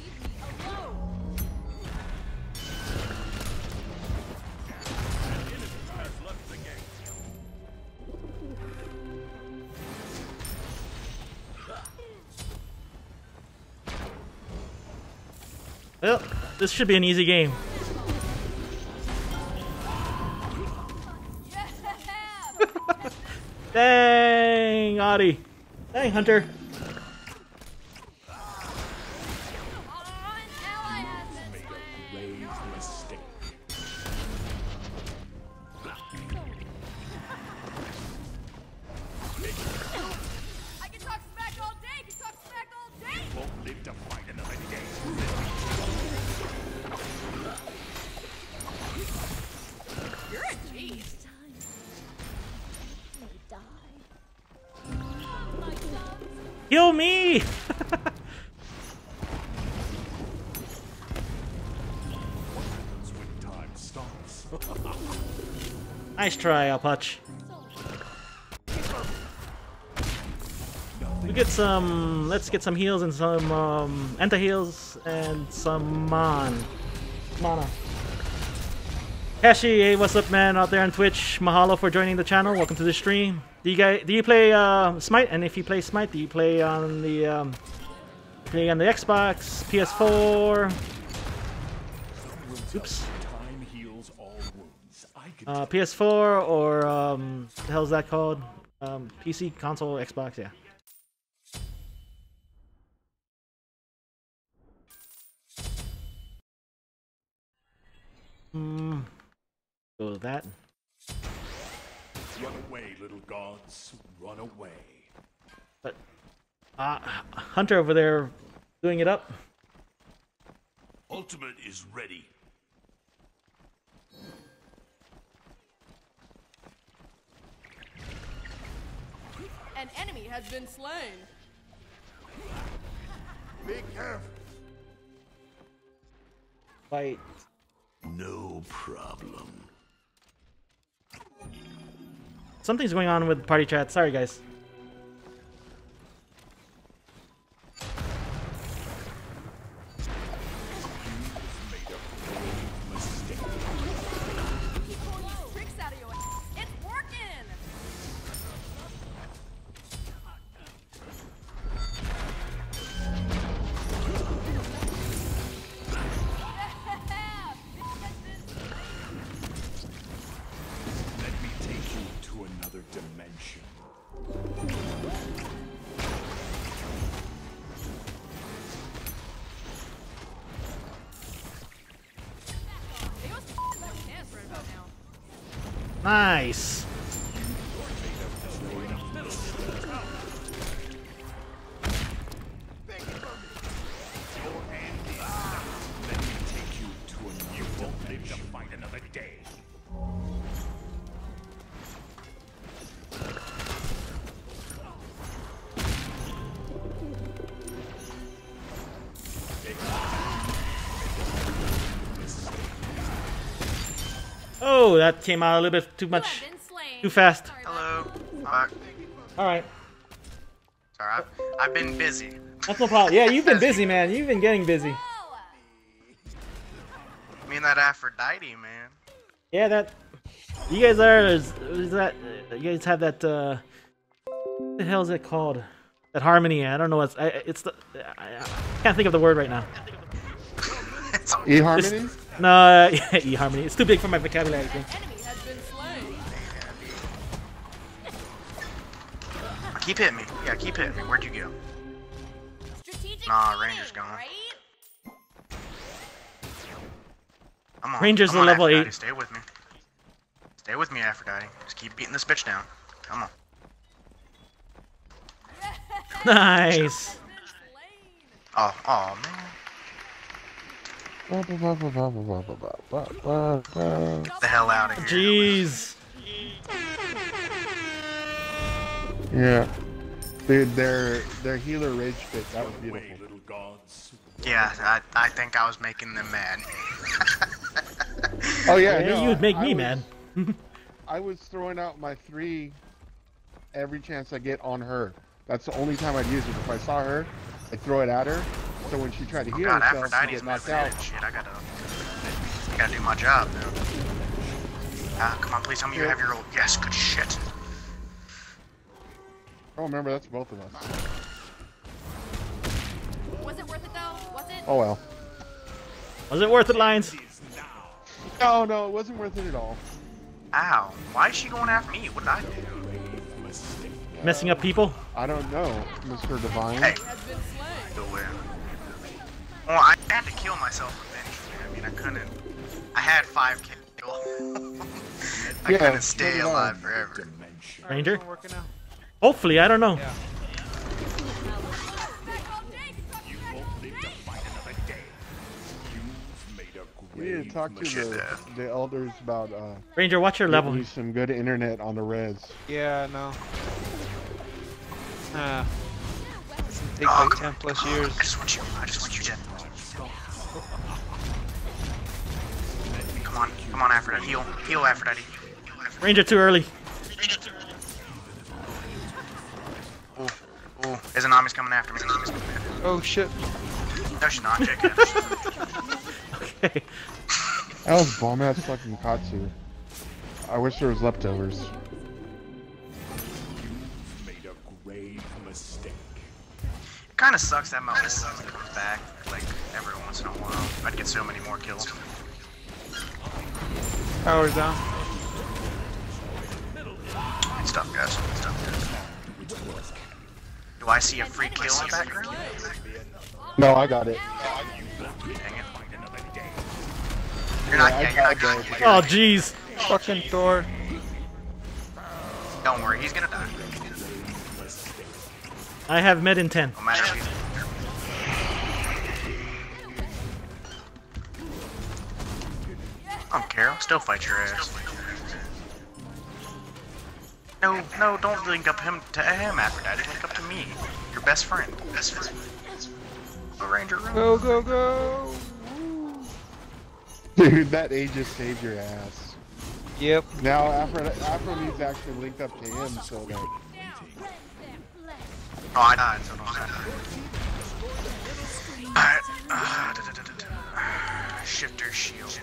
Well, this should be an easy game. Yeah! Dang, Adi. Dang, Hunter. An ally has been slain. Grave mistake. I can talk smack all day. Can talk smack all day. Won't live to fight another day. You're a G. Kill me! When time stops. Nice try, Alpach. We get some. Let's get some heals and some um, anti-heals and some mon. Mana. Kashi, hey, what's up, man? Out there on Twitch, mahalo for joining the channel. Welcome to the stream. Do you guys do you play uh, Smite? And if you play Smite, do you play on the um, play on the Xbox, P S four? Oops. Time heals all wounds. I can Uh, P S four or um, the hell's that called? Um, P C, console, Xbox, yeah. Hmm. Go with that. run away, little gods. Run away. But uh, Hunter over there doing it up. Ultimate is ready. An enemy has been slain. Be careful. Fight. No problem. Something's going on with party chat. Sorry, guys. another dimension. Nice. Oh, that came out a little bit too much, too fast. Hello. Uh, All right. sorry, I've, I've been busy. That's no problem. Yeah, you've been busy, man. You've been getting busy. Me and that Aphrodite, man. Yeah, that. You guys are. Is, is that? You guys have that. Uh, what the hell is it called? That harmony. I don't know. What's. I, it's the. I, I can't think of the word right now. E-harmony? No, uh, e-harmony. It's too big for my vocabulary. I think. Keep hitting me. Yeah, keep hitting me. Where'd you go? Nah, Ranger's gone. Come on. Rangers Come are on, level Aphrodite, eight. Stay with me. Stay with me, Aphrodite. Just keep beating this bitch down. Come on. Nice. Oh, oh man. Get the hell out of here. Jeez. Yeah. Dude, their their healer rage fit, that was beautiful. Yeah, I, I think I was making them mad. Oh yeah, Yeah, no, you would make I me was- mad. I was throwing out my three every chance I get on her. That's the only time I'd use it. If I saw her, I'd throw it at her. So when she tried to Oh heal god, herself, she'd Aphrodite's get knocked moving in out. and shit. I gotta, I gotta do my job now. Ah, come on, please tell me you have your old. Yes, good shit. Oh, remember, that's both of us. Was it worth it though? Was it? Oh well. Was it worth it, Lions? No, no, it wasn't worth it at all. Ow, why is she going after me? What did I do? Messing up people? I don't know, Mister Divine. Hey. Go where? Well, I had to kill myself eventually. I mean, I couldn't. I had five kills. I Yeah, couldn't so stay did I. alive forever. Ranger? Hopefully, I don't know. We need to talk to the, the elders about uh, Ranger, watch your getting level. you some good internet on the res. Yeah, no. Ah. This will take Oh, like come ten on. plus years. I just want you. I just want you dead. Come on, come on, Aphrodite. Heal, heal, Aphrodite. Heal, Aphrodite. Ranger too early. Ooh, ooh. Izanami's coming after me. Izanami's coming after me. Oh shit. No, she's not. J K. Okay. That was bomb ass fucking Katsu. I wish there was leftovers. You've made a grave mistake. It kind of sucks that my old one comes back like every once in a while. I'd get so many more kills. Power's down. Good stuff, guys. Good stuff, guys. Do I see a free kill in the background? No, I got it. Dang it. You're not. Yeah, you're not going. Oh, jeez. Fucking Thor. Don't worry, he's gonna die. I have med in ten. No matter if he's. I don't care. I'll still fight your ass. No, no, don't link up him to him, Aphrodite. Link up to me, your best friend. Best friend. Go Ranger, run. Go, go, go. Dude, that A just saved your ass. Yep. Now Afro, Afro needs to actually link up to him so that... Oh, I died, so don't die. Alright. Uh, da, da, da, da, da. Shifter shield.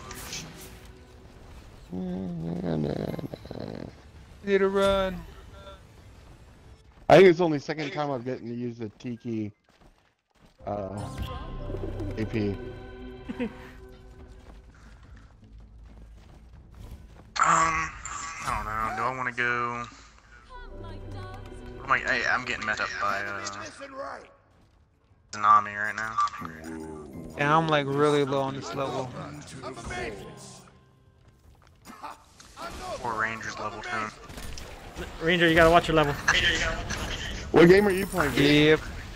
Need to run. I think it's only the second time I've gotten to use the Tiki uh, A P. Um, I don't know. Do I want to go? Like, I, I'm getting messed up by uh, Listen right. Tsunami right now. Yeah, I'm like really low on this level. Four Rangers level two. Ranger, you gotta watch your level. What game are you playing? Yep.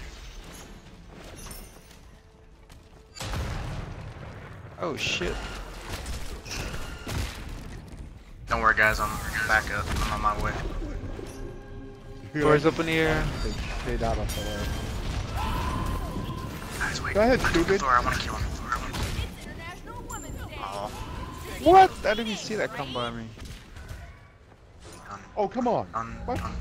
Oh shit. Don't worry, guys. I'm back up. I'm on my way. Doors up in the air. Stayed out of the way. Guys, wait. Go ahead, I stupid. Thor, I want to kill him. International Women's Day. Oh, What? I didn't even see that come by me. un, Oh, come on. un, What? un.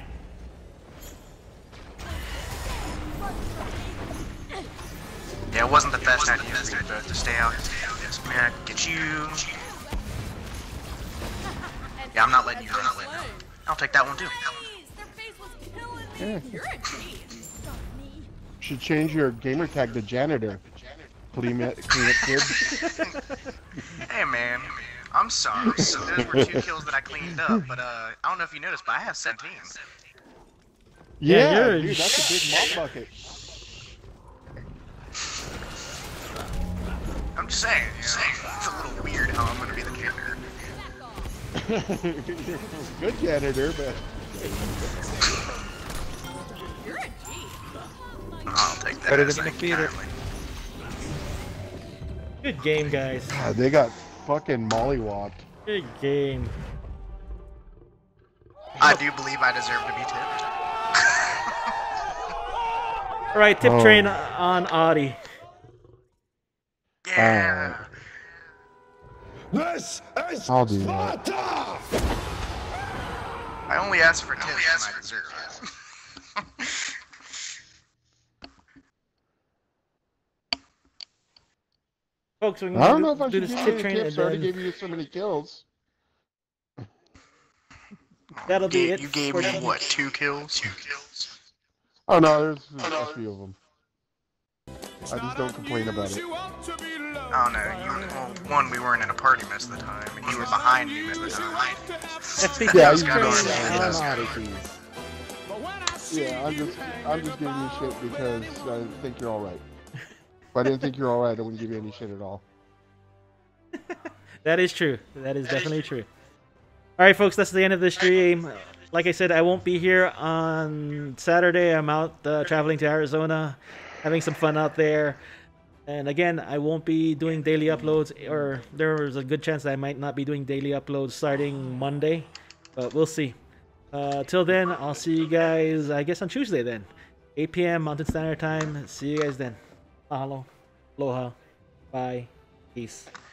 Yeah, it wasn't the best idea to, to stay out. Yeah, get you. Yeah, I'm not letting you run away. I'll take that one too. Jeez, their face was killing me. Yeah. You're a G. Should change your gamer tag to janitor. Clean it, clean it, kid. Hey man, I'm sorry. Those were two kills that I cleaned up, but uh, I don't know if you noticed, but I have seventeen. Yeah, Yeah, you're- dude, that's a big mop bucket. I'm just saying, you know, it's a little weird how I'm gonna be the janitor. Good janitor, but You're a G. I'll take that. Better as than thank defeated. you kindly. Good game, guys. uh, they got fucking mollywopped. Good game. I do believe I deserve to be tipped. All right, tip Oh. train on Audi. Yeah. This is I'll do that. Sparta! I only asked for tips and I deserve it. Folks, we're I don't gonna know if I do, should do give this you tip any train and tips. I already then gave you so many kills. that'll be You, it. you gave for me the- what? Two kills? Two kills. Oh no, there's, there's a few of them. I just don't complain about it. You want to be loved. Oh no, you. Well, one, we weren't in a party most of the time, and you were behind me most of the time. F P Yeah, Tip you got train on can that. on on Audi. But when I see Yeah, I'm you just, hang I'm just giving you shit because I think you're all right. If I didn't think you're all right, I wouldn't give you any shit at all. That is true. That is definitely true. All right, folks, that's the end of the stream. Like I said, I won't be here on Saturday. I'm out uh, traveling to Arizona, having some fun out there. And again, I won't be doing daily uploads, or there's a good chance that I might not be doing daily uploads starting Monday, but we'll see. Uh, till then, I'll see you guys, I guess, on Tuesday then. eight P M Mountain Standard Time. See you guys then. Mahalo. Aloha. Bye. Peace.